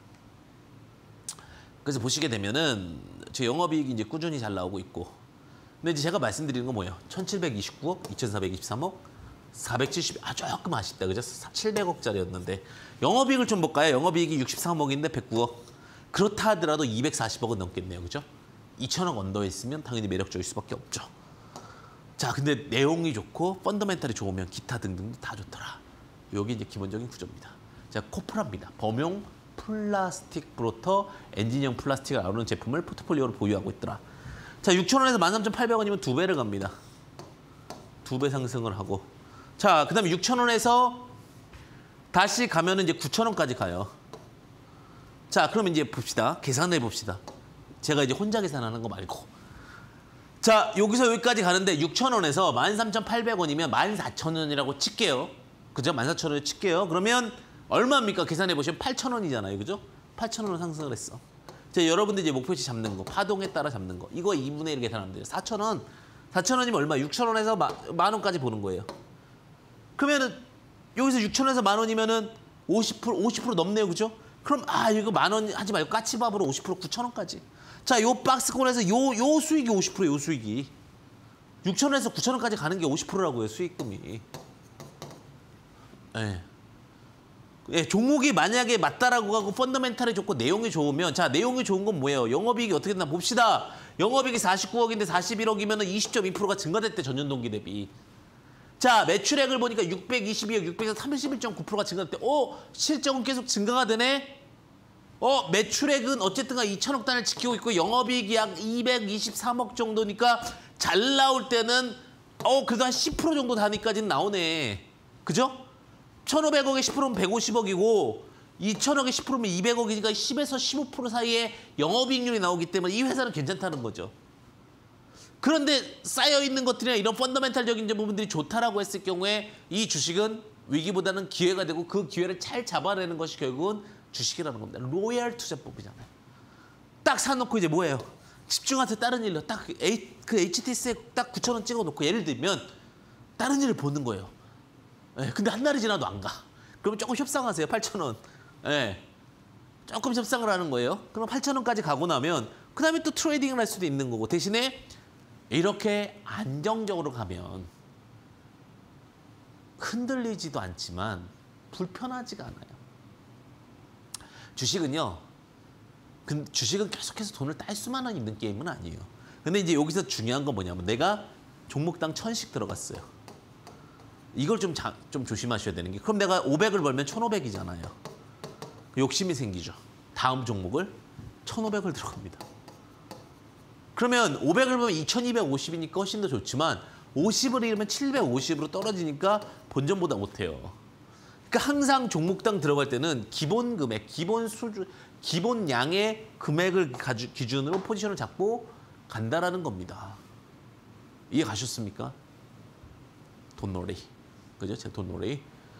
그래서 보시게 되면은 제 영업이익이 이제 꾸준히 잘 나오고 있고, 근데 이제 제가 말씀드리는 건 뭐예요? 천칠백이십구억, 이천사백이십삼억, 사백칠십, 아 조금 아쉽다, 그죠? 칠백억짜리였는데 영업이익을 좀 볼까요? 영업이익이 육십삼억인데 백구억. 그렇다 하더라도 이백사십억은 넘겠네요, 그죠? 이천억 언더에 있으면 당연히 매력적일 수밖에 없죠. 자, 근데 내용이 좋고 펀더멘탈이 좋으면 기타 등등도 다 좋더라. 여기 이제 기본적인 구조입니다. 자, 코프라입니다. 범용 플라스틱 브로터 엔진형 플라스틱을 나오는 제품을 포트폴리오로 보유하고 있더라. 자, 육천 원에서 만 삼천팔백 원이면 두 배를 갑니다. 두 배 상승을 하고. 자, 그 다음에 육천 원에서 다시 가면은 이제 구천 원까지 가요. 자, 그럼 이제 봅시다. 계산해 봅시다. 제가 이제 혼자 계산하는 거 말고. 자, 여기서 여기까지 가는데 육천 원에서 만 삼천팔백 원이면 만 사천 원이라고 칠게요. 그죠? 만 사천 원을 칠게요. 그러면 얼마입니까? 계산해 보시면 팔천 원이잖아요. 그죠? 팔천 원으로 상승을 했어. 자, 여러분들 이제 목표치 잡는 거, 파동에 따라 잡는 거. 이거 이분의 일 계산하면 돼요. 사천 원. 사천 원이면 얼마? 육천 원에서 마, 만 원까지 보는 거예요. 그러면은 여기서 육천 원에서 만 원이면은 오십 퍼센트, 오십 퍼센트 넘네요. 그죠? 그럼 아, 이거 만 원 하지 말고 까치밥으로 오십 퍼센트 구천 원까지. 자, 요 박스권에서 요, 요 수익이 오십 퍼센트, 요 수익이. 육천 원에서 구천 원까지 가는 게 오십 퍼센트라고요, 수익금이. 예. 예, 종목이 만약에 맞다라고 하고 펀더멘탈이 좋고 내용이 좋으면, 자, 내용이 좋은 건 뭐예요? 영업이익이 어떻게 됐나 봅시다. 영업이익이 사십구억인데 사십일억이면 이십 점 이 퍼센트가 증가됐대, 전년 동기 대비. 자, 매출액을 보니까 육백이십이억, 육백삼십일 점 구 퍼센트가 증가됐대. 어, 실적은 계속 증가가 되네? 어, 매출액은 어쨌든 이천억 단을 지키고 있고 영업이익이 약 이백이십삼억 정도니까 잘 나올 때는 어, 그래도 한 십 퍼센트 정도 단위까지는 나오네. 그죠? 천오백억에 십 퍼센트면 백오십억이고 이천억에 십 퍼센트면 이백억이니까 십에서 십오 퍼센트 사이에 영업이익률이 나오기 때문에 이 회사는 괜찮다는 거죠. 그런데 쌓여있는 것들이나 이런 펀더멘탈적인 부분들이 좋다라고 했을 경우에 이 주식은 위기보다는 기회가 되고 그 기회를 잘 잡아내는 것이 결국은 주식이라는 겁니다. 로얄 투자법이잖아요. 딱 사놓고 이제 뭐예요? 집중해서 다른 일로 딱 그 에이치티에스에 딱 구천 원 찍어놓고 예를 들면 다른 일을 보는 거예요. 예, 근데 한 달이 지나도 안 가. 그러면 조금 협상하세요. 팔천 원. 예, 조금 협상을 하는 거예요. 그럼 팔천 원까지 가고 나면 그 다음에 또 트레이딩을 할 수도 있는 거고 대신에 이렇게 안정적으로 가면 흔들리지도 않지만 불편하지가 않아요. 주식은요. 주식은 계속해서 돈을 딸 수만 있는 게임은 아니에요. 근데 이제 여기서 중요한 건 뭐냐면 내가 종목당 천씩 들어갔어요. 이걸 좀, 자, 좀 조심하셔야 되는 게 그럼 내가 오백을 벌면 천오백이잖아요. 욕심이 생기죠. 다음 종목을 천오백을 들어갑니다. 그러면 오백을 보면 이천이백오십이니까 훨씬 더 좋지만 오십을 잃으면 칠백오십으로 떨어지니까 본전보다 못해요. 그러니까 항상 종목당 들어갈 때는 기본 금액, 기본 수준, 기본 양의 금액을 가주, 기준으로 포지션을 잡고 간다라는 겁니다. 이해 가셨습니까? 돈놀이. 그죠? 제 돈놀이.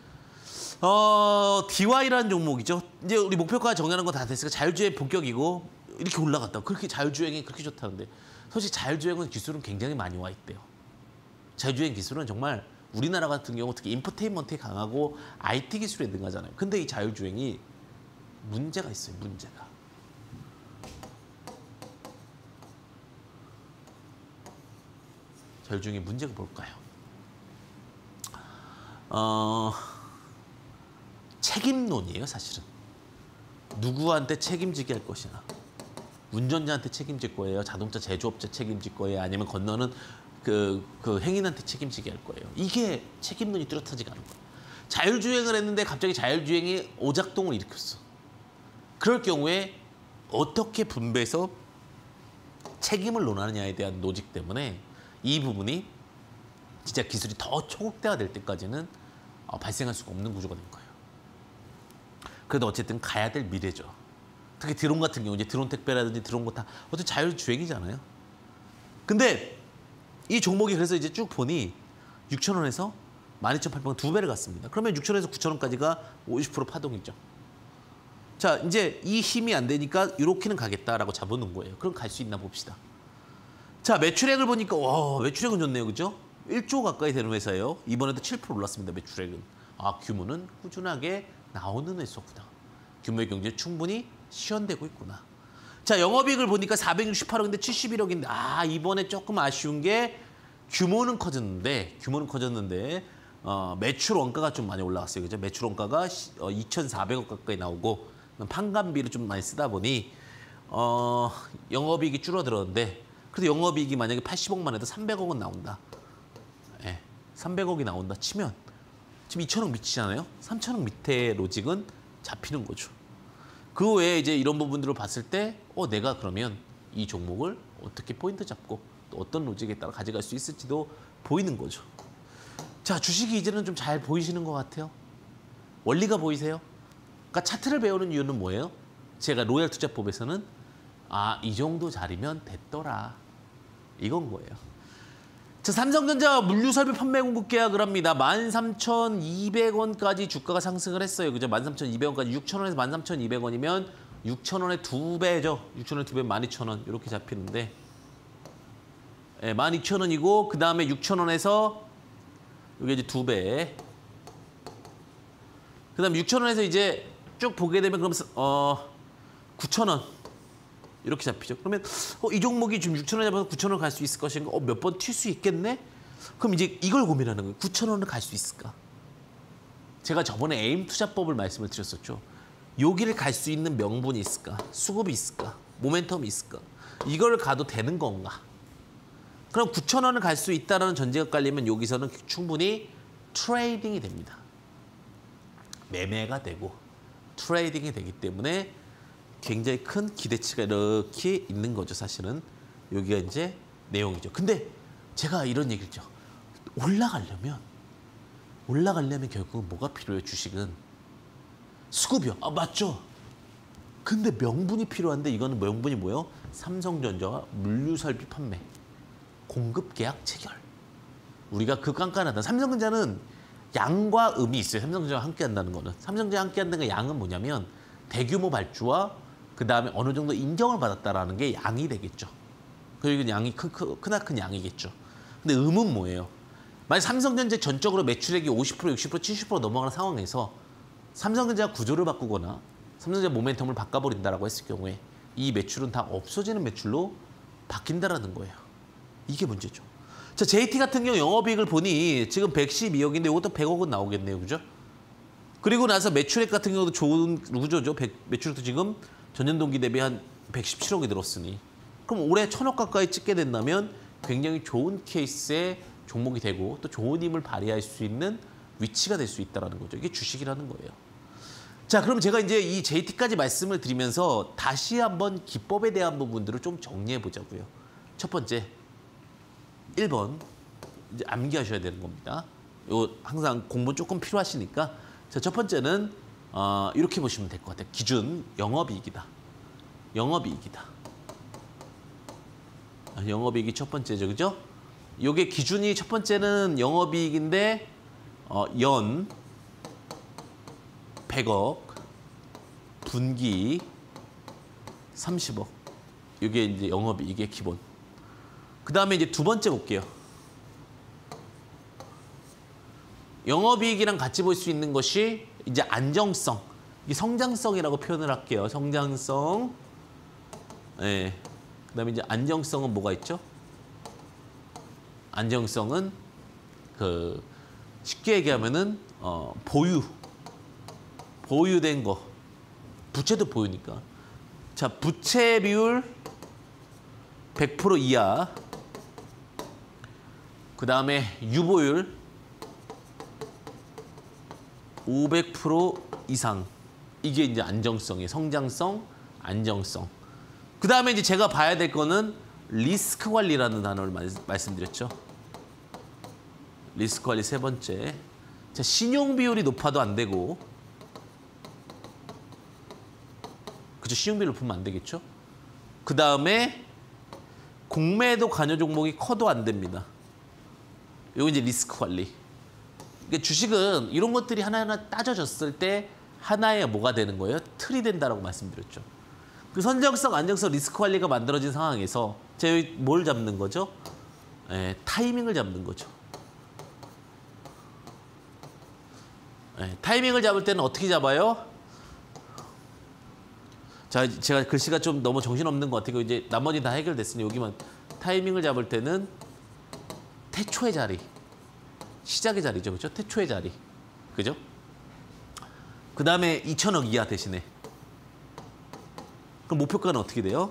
어, 디와이라는 종목이죠. 이제 우리 목표가 정하는 거 다 됐으니까 자율주행 본격이고 이렇게 올라갔다. 그렇게 자율주행이 그렇게 좋다는데 솔직히 자율주행은 기술은 굉장히 많이 와 있대요. 자율주행 기술은 정말 우리나라 같은 경우 특히 인포테인먼트에 강하고 아이티 기술에 능하잖아요. 근데 이 자율주행이 문제가 있어요. 문제가. 자율주행의 문제가 뭘까요? 어, 책임론이에요. 사실은. 누구한테 책임지게 할 것이나. 운전자한테 책임질 거예요. 자동차 제조업체 책임질 거예요. 아니면 건너는 그, 그 행인한테 책임지게 할 거예요. 이게 책임론이 뚜렷하지가 않은 거예요. 자율주행을 했는데 갑자기 자율주행이 오작동을 일으켰어. 그럴 경우에 어떻게 분배해서 책임을 논하느냐에 대한 노직 때문에 이 부분이 진짜 기술이 더 초급화될 때까지는 어, 발생할 수가 없는 구조가 된 거예요. 그래도 어쨌든 가야 될 미래죠. 특히 드론 같은 경우 이제 드론 택배라든지 드론 거 다 어쨌든 자율주행이잖아요. 근데 이 종목이 그래서 이제 쭉 보니 육천 원에서 만 이천팔백 원 두 배를 갔습니다. 그러면 육천 원에서 구천 원까지가 오십 퍼센트 파동이죠. 자, 이제 이 힘이 안 되니까 이렇게는 가겠다라고 잡아놓은 거예요. 그럼 갈 수 있나 봅시다. 자, 매출액을 보니까 와, 매출액은 좋네요. 그죠? 일조 가까이 되는 회사예요. 이번에도 칠 퍼센트 올랐습니다. 매출액은. 아, 규모는 꾸준하게 나오는 회사구나. 규모의 경제 충분히 시현되고 있구나. 자, 영업이익을 보니까 사백육십팔 억인데 칠십일 억인데 아, 이번에 조금 아쉬운 게 규모는 커졌는데 규모는 커졌는데 어, 매출 원가가 좀 많이 올라갔어요. 그죠? 매출 원가가 어, 이천사백 억 가까이 나오고 판관비를 좀 많이 쓰다 보니 어, 영업이익이 줄어들었는데 그래도 영업이익이 만약에 팔십 억만 해도 삼백 억은 나온다. 예, 삼백 억이 나온다 치면 지금 이천 억 미치잖아요. 삼천 억 밑에 로직은 잡히는 거죠. 그 외에 이제 이런 부분들을 봤을 때 어, 내가 그러면 이 종목을 어떻게 포인트 잡고 또 어떤 로직에 따라 가져갈 수 있을지도 보이는 거죠. 자, 주식이 이제는 좀 잘 보이시는 것 같아요. 원리가 보이세요? 그러니까 차트를 배우는 이유는 뭐예요? 제가 로얄 투자법에서는 아, 이 정도 자리면 됐더라. 이건 거예요. 자, 삼성전자 물류설비 판매 공급 계약을 합니다. 만 삼천이백 원까지 주가가 상승을 했어요. 그죠? 만 삼천이백 원까지 육천 원에서 만 삼천이백 원이면 육천 원의 두 배죠. 육천 원의 두 배, 만 이천 원 이렇게 잡히는데 예, 만 이천 원이고 그 다음에 육천 원에서 이게 이제 두 배. 그 다음에 육천 원에서 이제 쭉 보게 되면 그럼 어, 구천 원 이렇게 잡히죠. 그러면 어, 이 종목이 지금 육천 원 잡아서 구천 원 갈 수 있을 것인가? 어, 몇 번 튈 수 있겠네? 그럼 이제 이걸 고민하는 거예요. 구천 원을 갈 수 있을까? 제가 저번에 에임 투자법을 말씀을 드렸었죠. 여기를 갈 수 있는 명분이 있을까? 수급이 있을까? 모멘텀이 있을까? 이걸 가도 되는 건가? 그럼 구천 원을 갈 수 있다는 전제가 깔리면 여기서는 충분히 트레이딩이 됩니다. 매매가 되고 트레이딩이 되기 때문에 굉장히 큰 기대치가 이렇게 있는 거죠. 사실은 여기가 이제 내용이죠. 근데 제가 이런 얘기죠. 올라가려면 올라가려면 결국은 뭐가 필요해요? 주식은 수급이요. 아, 맞죠. 근데 명분이 필요한데 이거는 명분이 뭐예요? 삼성전자와 물류설비 판매, 공급계약 체결. 우리가 그 깐깐하다. 삼성전자는 양과 음이 있어요. 삼성전자와 함께 한다는 거는. 삼성전자와 함께 한다는 게 양은 뭐냐면 대규모 발주와 그 다음에 어느 정도 인정을 받았다라는 게 양이 되겠죠. 그리고 양이 크, 크, 크나큰 양이겠죠. 근데 음은 뭐예요? 만약 삼성전자 전적으로 매출액이 오십 퍼센트, 육십 퍼센트, 칠십 퍼센트 넘어가는 상황에서 삼성전자가 구조를 바꾸거나 삼성전자 모멘텀을 바꿔버린다라고 했을 경우에 이 매출은 다 없어지는 매출로 바뀐다라는 거예요. 이게 문제죠. 자, 제이티 같은 경우 영업이익을 보니 지금 백십이억인데 이것도 백억은 나오겠네요. 그죠? 그리고 나서 매출액 같은 경우도 좋은 구조죠. 백, 매출액도 지금 전년 동기 대비 한 백십칠억이 늘었으니. 그럼 올해 천억 가까이 찍게 된다면 굉장히 좋은 케이스의 종목이 되고 또 좋은 힘을 발휘할 수 있는 위치가 될 수 있다는 거죠. 이게 주식이라는 거예요. 자, 그럼 제가 이제 이 제이티까지 말씀을 드리면서 다시 한번 기법에 대한 부분들을 좀 정리해 보자고요. 첫 번째, 일 번 이제 암기하셔야 되는 겁니다. 요 항상 공부 조금 필요하시니까. 자, 첫 번째는 어, 이렇게 보시면 될 것 같아요. 기준 영업이익이다. 영업이익이다. 아, 영업이익이 첫 번째죠, 그죠? 요게 기준이 첫 번째는 영업이익인데 어, 연 백억, 분기 삼십억. 이게 이제 영업이익의 기본. 그 다음에 이제 두 번째 볼게요. 영업이익이랑 같이 볼 수 있는 것이 이제 안정성. 이게 성장성이라고 표현을 할게요. 성장성. 네. 그 다음에 이제 안정성은 뭐가 있죠? 안정성은 그 쉽게 얘기하면은 어, 보유. 보유된 거. 부채도 보유니까. 자, 부채 비율 백 퍼센트 이하. 그 다음에 유보율 오백 퍼센트 이상. 이게 이제 안정성이에요. 성장성, 안정성. 그 다음에 이제 제가 봐야 될 거는 리스크 관리라는 단어를 말, 말씀드렸죠. 리스크 관리 세 번째. 자, 신용 비율이 높아도 안 되고. 그죠? 신용 비율 높으면 안 되겠죠? 그 다음에 공매도 관여 종목이 커도 안 됩니다. 이거 이제 리스크 관리. 그러니까 주식은 이런 것들이 하나하나 따져졌을 때 하나의 뭐가 되는 거예요? 틀이 된다라고 말씀드렸죠. 그 선정성, 안정성, 리스크 관리가 만들어진 상황에서 제가 뭘 잡는 거죠? 예, 타이밍을 잡는 거죠. 예, 타이밍을 잡을 때는 어떻게 잡아요? 자, 제가 글씨가 좀 너무 정신없는 것 같아요. 이제 나머지 다 해결됐으니 여기만. 타이밍을 잡을 때는 태초의 자리. 시작의 자리죠. 그죠? 태초의 자리. 그죠? 그 다음에 이천억 이하 대신에. 그럼 목표가는 어떻게 돼요?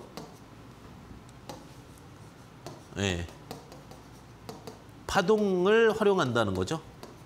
예. 네. 파동을 활용한다는 거죠.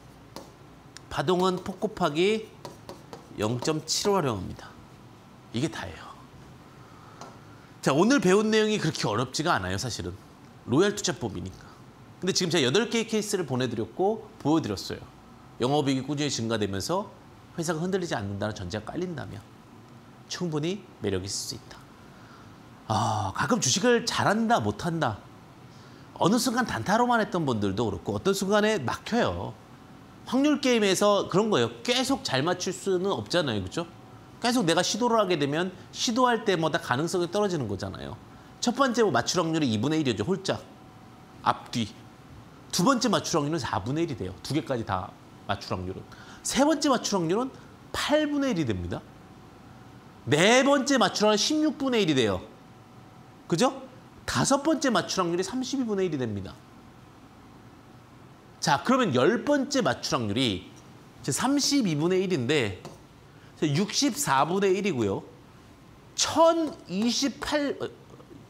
파동은 폭 곱하기 영 점 칠을 활용합니다. 이게 다예요. 자, 오늘 배운 내용이 그렇게 어렵지가 않아요, 사실은. 로얄 투자법이니까. 근데 지금 제가 여덟 개의 케이스를 보내드렸고 보여드렸어요. 영업이익이 꾸준히 증가되면서 회사가 흔들리지 않는다는 전제가 깔린다면 충분히 매력이 있을 수 있다. 아, 가끔 주식을 잘한다, 못한다. 어느 순간 단타로만 했던 분들도 그렇고 어떤 순간에 막혀요. 확률 게임에서 그런 거예요. 계속 잘 맞출 수는 없잖아요. 그렇죠? 계속 내가 시도를 하게 되면 시도할 때마다 가능성이 떨어지는 거잖아요. 첫 번째 맞출 확률이 이분의 일이죠. 홀짝. 앞뒤. 두 번째 맞출 확률은 사분의 일이 돼요. 두 개까지 다 맞출 확률은. 세 번째 맞출 확률은 팔분의 일이 됩니다. 네 번째 맞출 확률은 십육분의 일이 돼요. 그죠? 다섯 번째 맞출 확률이 삼십이분의 일이 됩니다. 자, 그러면 열 번째 맞출 확률이 삼십이분의 일인데 육십사분의 일이고요. 천이십팔... 어,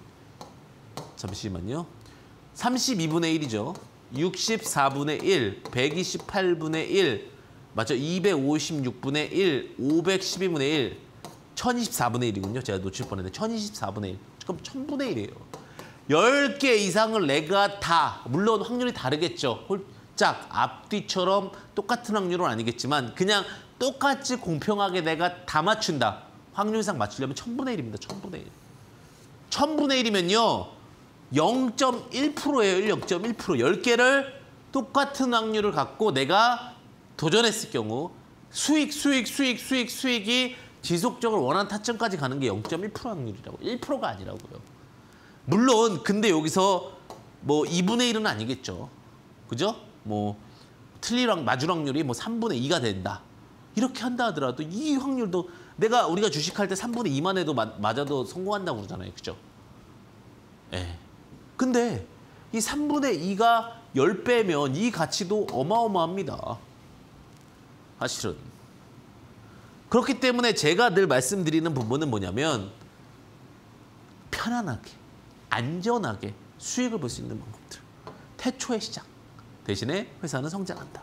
잠시만요. 삼십이분의 일이죠. 육십사분의 일, 백이십팔분의 일, 맞죠? 이백오십육분의 일, 오백십이분의 일, 천이십사분의 일이군요. 제가 놓칠 뻔했는데 천이십사분의 일. 그럼 천분의 일이에요. 열 개 이상을 내가 다, 물론 확률이 다르겠죠. 홀짝, 앞뒤처럼 똑같은 확률은 아니겠지만 그냥 똑같이 공평하게 내가 다 맞춘다. 확률상 맞추려면 천분의 일입니다. 천분의 일. 천분의 일이면요. 영 점 일 퍼센트예요. 영 점 일 퍼센트. 열 개를 똑같은 확률을 갖고 내가 도전했을 경우 수익, 수익, 수익, 수익, 수익이 지속적으로 원하는 타점까지 가는 게 영 점 일 퍼센트 확률이라고. 일 퍼센트가 아니라고요. 물론 근데 여기서 뭐 이분의 일은 아니겠죠. 그죠? 뭐 틀릴 확 맞을 확률이 뭐 삼분의 이가 된다. 이렇게 한다 하더라도 이 확률도 내가 우리가 주식할 때 삼분의 이만 해도 마, 맞아도 성공한다고 그러잖아요. 그죠? 예. 근데 이 삼분의 이가 십 배면 이 가치도 어마어마합니다. 사실은. 그렇기 때문에 제가 늘 말씀드리는 부분은 뭐냐면 편안하게, 안전하게 수익을 볼 수 있는 방법들. 태초의 시작. 대신에 회사는 성장한다.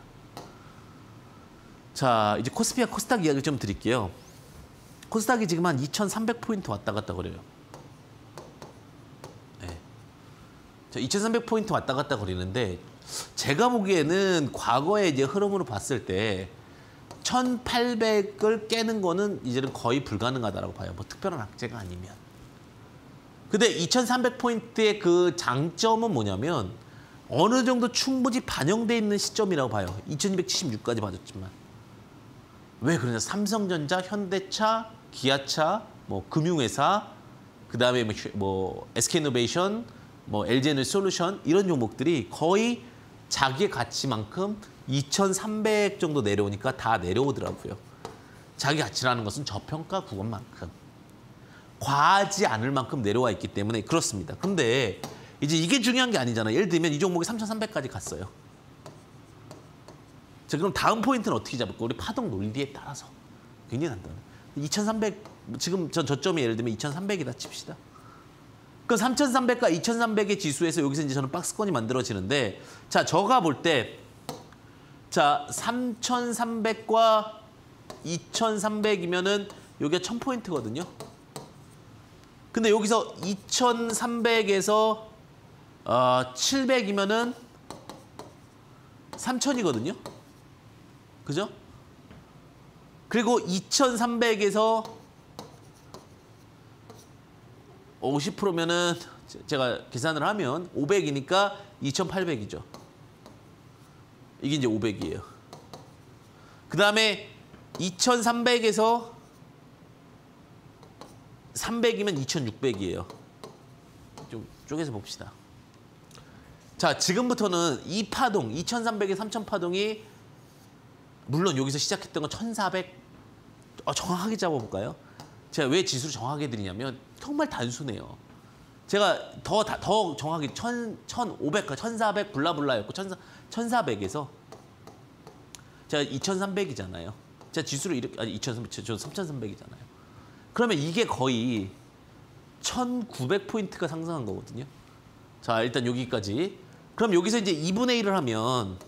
자, 이제 코스피와 코스닥 이야기를 좀 드릴게요. 코스닥이 지금 한 이천삼백 포인트 왔다 갔다 그래요. 네. 자, 이천삼백 포인트 왔다 갔다 거리는데 제가 보기에는 과거의 이제 흐름으로 봤을 때 천팔백을 깨는 거는 이제는 거의 불가능하다고 봐요. 뭐 특별한 악재가 아니면. 근데 이천삼백 포인트의 그 장점은 뭐냐면 어느 정도 충분히 반영돼 있는 시점이라고 봐요. 이천이백칠십육까지 봐줬지만. 왜 그러냐? 삼성전자, 현대차, 기아차, 뭐 금융회사, 그다음에 뭐, 뭐 에스케이노베이션, 뭐 엘지에너지솔루션 이런 종목들이 거의 자기의 가치만큼 이천삼백 정도 내려오니까 다 내려오더라고요. 자기 가치라는 것은 저평가 구간만큼 과하지 않을 만큼 내려와 있기 때문에 그렇습니다. 근데 이제 이게 중요한 게 아니잖아요. 예를 들면 이 종목이 삼천삼백까지 갔어요. 자, 그럼 다음 포인트는 어떻게 잡을까? 우리 파동 논리에 따라서 굉장히 간단해요. 이천삼백 지금 저 저점이 예를 들면 이천삼백이다 칩시다. 그럼 삼천삼백과 이천삼백의 지수에서 여기서 이제 저는 박스권이 만들어지는데 자, 저가 볼 때 자, 삼천삼백과 이천삼백이면은 여기가 천 포인트거든요. 근데 여기서 이천삼백에서 어, 칠백이면은 삼천이거든요. 그죠? 그리고 이천삼백에서 오십 퍼센트면은 제가 계산을 하면 오백이니까 이천팔백이죠. 이게 이제 오백이에요. 그 다음에 이천삼백에서 삼백이면 이천육백이에요. 좀 쪼개서 봅시다. 자, 지금부터는 이 파동, 이천삼백에 삼천 파동이 물론 여기서 시작했던 건 천사백 어, 정확하게 잡아볼까요? 제가 왜 지수를 정확하게 드리냐면 정말 단순해요. 제가 더, 더 정확하게 천, 천오백, 천사백 블라블라였고 천사백에서 제가 이천삼백이잖아요. 제가 지수를 이렇게 아니 이천삼백, 저 삼천삼백이잖아요. 그러면 이게 거의 천구백 포인트가 상승한 거거든요. 자, 일단 여기까지. 그럼 여기서 이제 이분의 일을 하면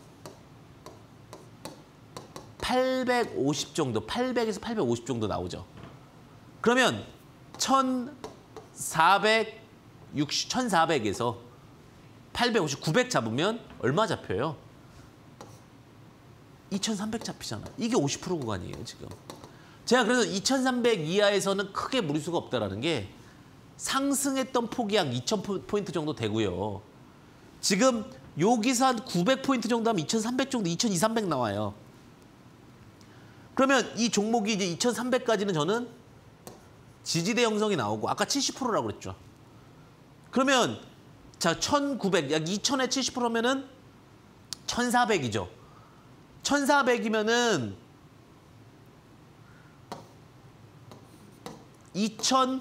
팔백오십 정도, 팔백에서 팔백오십 정도 나오죠. 그러면 천사백육십, 천사백에서 팔백오십, 구백 잡으면 얼마 잡혀요? 이천삼백 잡히잖아요. 이게 오십 퍼센트 구간이에요, 지금. 제가 그래서 이천삼백 이하에서는 크게 무리수가 없다라는 게 상승했던 폭이 약 이천 포인트 정도 되고요. 지금 여기서 한 구백 포인트 정도 하면 이천삼백 정도, 이천이백, 삼백 나와요. 그러면 이 종목이 이제 이천삼백까지는 저는 지지대 형성이 나오고 아까 칠십 퍼센트라고 그랬죠. 그러면 자, 천구백, 약 이천에 칠십 퍼센트면은 천사백이죠. 천사백이면은 이천,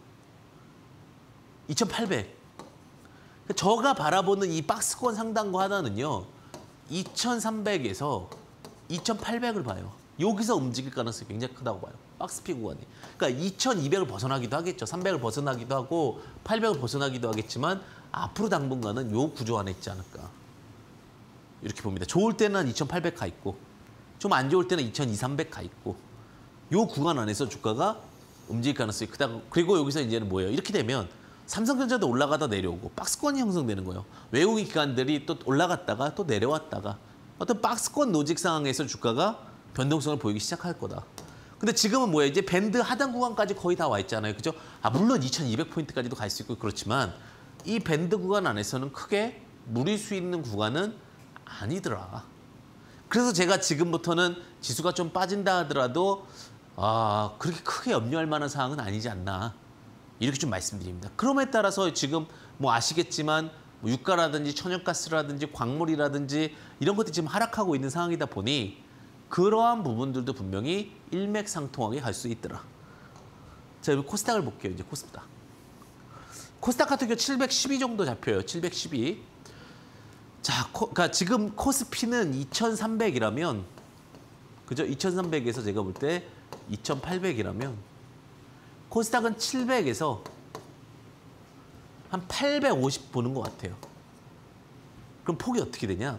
이천팔백. 저가 바라보는 이 박스권 상단과 하나는요. 이천삼백에서 이천팔백을 봐요. 여기서 움직일 가능성이 굉장히 크다고 봐요. 박스피 구간이. 그러니까 이천이백을 벗어나기도 하겠죠. 삼백을 벗어나기도 하고 팔백을 벗어나기도 하겠지만 앞으로 당분간은 요 구조 안에 있지 않을까. 이렇게 봅니다. 좋을 때는 한 이천팔백 가 있고 좀 안 좋을 때는 이천이백, 삼백 가 있고 요 구간 안에서 주가가 움직일 가능성이 크다. 그리고 여기서 이제는 뭐예요? 이렇게 되면 삼성전자도 올라가다 내려오고 박스권이 형성되는 거예요. 외국인 기관들이 또 올라갔다가 또 내려왔다가 어떤 박스권 노직 상황에서 주가가 변동성을 보이기 시작할 거다. 근데 지금은 뭐예요? 이제 밴드 하단 구간까지 거의 다 와 있잖아요. 그죠? 아, 물론 이천이백 포인트까지도 갈 수 있고 그렇지만 이 밴드 구간 안에서는 크게 무리수 있는 구간은 아니더라. 그래서 제가 지금부터는 지수가 좀 빠진다 하더라도 아, 그렇게 크게 염려할 만한 사항은 아니지 않나. 이렇게 좀 말씀드립니다. 그럼에 따라서 지금 뭐 아시겠지만 뭐 유가라든지 천연가스라든지 광물이라든지 이런 것들이 지금 하락하고 있는 상황이다 보니 그러한 부분들도 분명히 일맥상통하게 갈 수 있더라. 자, 여기 코스닥을 볼게요. 이제 코스닥. 코스닥 같은 경우 칠백십이 정도 잡혀요. 칠백십이. 자, 코, 그러니까 지금 코스피는 이천삼백이라면 그죠? 이천삼백에서 제가 볼 때 이천팔백이라면 코스닥은 칠백에서 한 팔백오십 보는 것 같아요. 그럼 폭이 어떻게 되냐?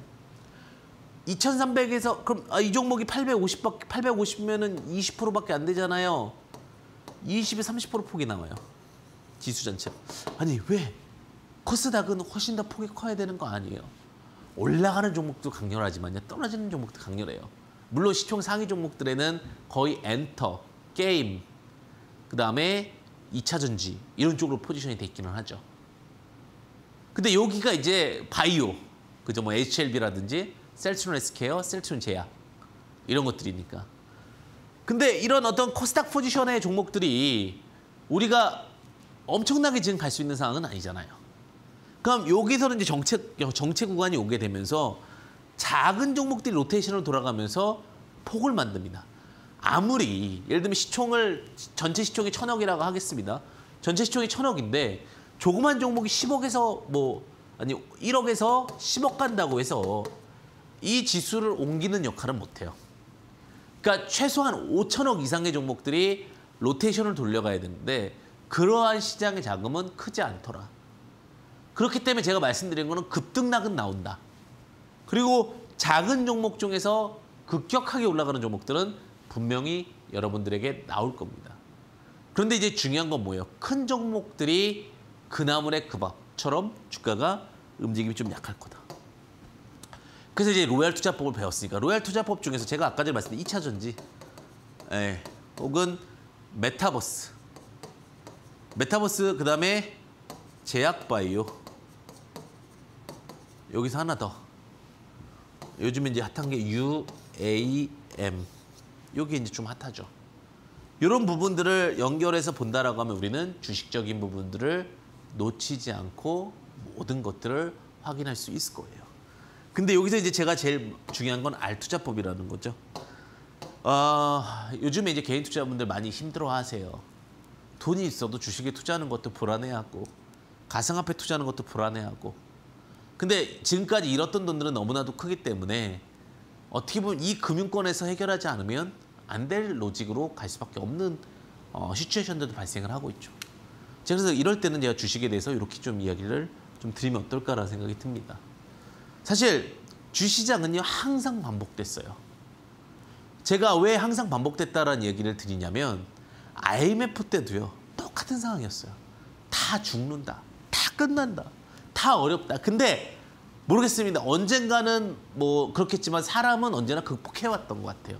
이천삼백에서 그럼 아, 이 종목이 팔백오십 밖에 팔백오십면은 이십 퍼센트밖에 안 되잖아요. 이십에 삼십 퍼센트 폭이 나와요. 지수 전체. 아니 왜? 코스닥은 훨씬 더 폭이 커야 되는 거 아니에요? 올라가는 종목도 강렬하지만요. 떨어지는 종목도 강렬해요. 물론 시총 상위 종목들에는 거의 엔터, 게임, 그다음에 이 차 전지 이런 쪽으로 포지션이 돼 있기는 하죠. 근데 여기가 이제 바이오, 그죠? 뭐 에이치엘비라든지 셀트론 헬스케어, 셀트론 제약 이런 것들이니까. 근데 이런 어떤 코스닥 포지션의 종목들이 우리가 엄청나게 지금 갈 수 있는 상황은 아니잖아요. 그럼 여기서는 이제 정체, 정체 구간이 오게 되면서 작은 종목들이 로테이션으로 돌아가면서 폭을 만듭니다. 아무리 예를 들면 시총을 전체 시총이 천억이라고 하겠습니다. 전체 시총이 천억인데 조그만 종목이 십억에서 뭐 아니 일억에서 십억 간다고 해서 이 지수를 옮기는 역할은 못해요. 그러니까 최소한 오천억 이상의 종목들이 로테이션을 돌려가야 되는데 그러한 시장의 자금은 크지 않더라. 그렇기 때문에 제가 말씀드린 거는 급등락은 나온다. 그리고 작은 종목 중에서 급격하게 올라가는 종목들은 분명히 여러분들에게 나올 겁니다. 그런데 이제 중요한 건 뭐예요? 큰 종목들이 그나물의 그 밥처럼 주가가 움직임이 좀 약할 거다. 그래서 이제 로얄 투자법을 배웠으니까 로얄 투자법 중에서 제가 아까 전에 말씀드린 이 차 전지 예, 혹은 메타버스 메타버스 그다음에 제약바이오 여기서 하나 더 요즘에 이제 핫한 게 유에이엠 요게 이제 좀 핫하죠. 이런 부분들을 연결해서 본다라고 하면 우리는 주식적인 부분들을 놓치지 않고 모든 것들을 확인할 수 있을 거예요. 근데 여기서 이제 제가 제일 중요한 건 알투자법이라는 거죠. 어, 요즘에 이제 개인 투자분들 많이 힘들어하세요. 돈이 있어도 주식에 투자하는 것도 불안해하고 가상화폐 투자하는 것도 불안해하고. 근데 지금까지 잃었던 돈들은 너무나도 크기 때문에 어떻게 보면 이 금융권에서 해결하지 않으면 안 될 로직으로 갈 수밖에 없는 어, 시츄에이션들도 발생을 하고 있죠. 제가 그래서 이럴 때는 제가 주식에 대해서 이렇게 좀 이야기를 좀 드리면 어떨까라는 생각이 듭니다. 사실 주시장은요 항상 반복됐어요. 제가 왜 항상 반복됐다라는 얘기를 드리냐면 아이엠에프 때도요 똑같은 상황이었어요. 다 죽는다, 다 끝난다, 다 어렵다. 근데 모르겠습니다. 언젠가는 뭐 그렇겠지만 사람은 언제나 극복해왔던 것 같아요.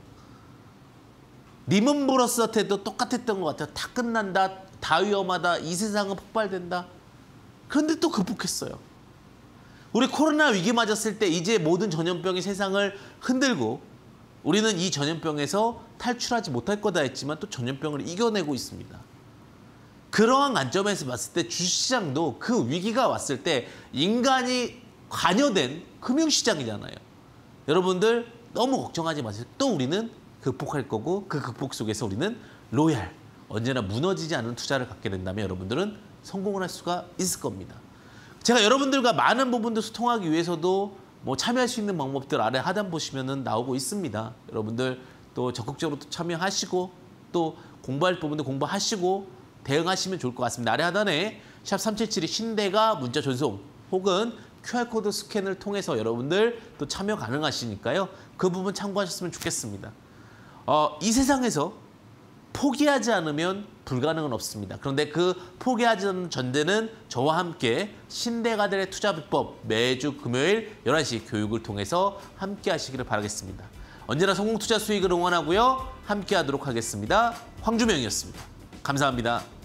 리먼 브러스 때도 똑같았던 것 같아요. 다 끝난다, 다 위험하다, 이 세상은 폭발된다. 그런데 또 극복했어요. 우리 코로나 위기 맞았을 때 이제 모든 전염병이 세상을 흔들고 우리는 이 전염병에서 탈출하지 못할 거다 했지만 또 전염병을 이겨내고 있습니다. 그러한 관점에서 봤을 때 주식시장도 그 위기가 왔을 때 인간이 관여된 금융시장이잖아요. 여러분들 너무 걱정하지 마세요. 또 우리는 극복할 거고 그 극복 속에서 우리는 로얄, 언제나 무너지지 않는 투자를 갖게 된다면 여러분들은 성공을 할 수가 있을 겁니다. 제가 여러분들과 많은 부분들 소통하기 위해서도 뭐 참여할 수 있는 방법들 아래 하단 보시면은 나오고 있습니다. 여러분들 또 적극적으로 또 참여하시고 또 공부할 부분도 공부하시고 대응하시면 좋을 것 같습니다. 아래 하단에 샵 삼칠칠이 신대가 문자 전송 혹은 큐알코드 스캔을 통해서 여러분들 또 참여 가능하시니까요. 그 부분 참고하셨으면 좋겠습니다. 어, 이 세상에서 포기하지 않으면 불가능은 없습니다. 그런데 그 포기하지 않는 전제는 저와 함께 신대가들의 투자 비법 매주 금요일 열한 시 교육을 통해서 함께 하시기를 바라겠습니다. 언제나 성공 투자 수익을 응원하고요. 함께 하도록 하겠습니다. 황주명이었습니다. 감사합니다.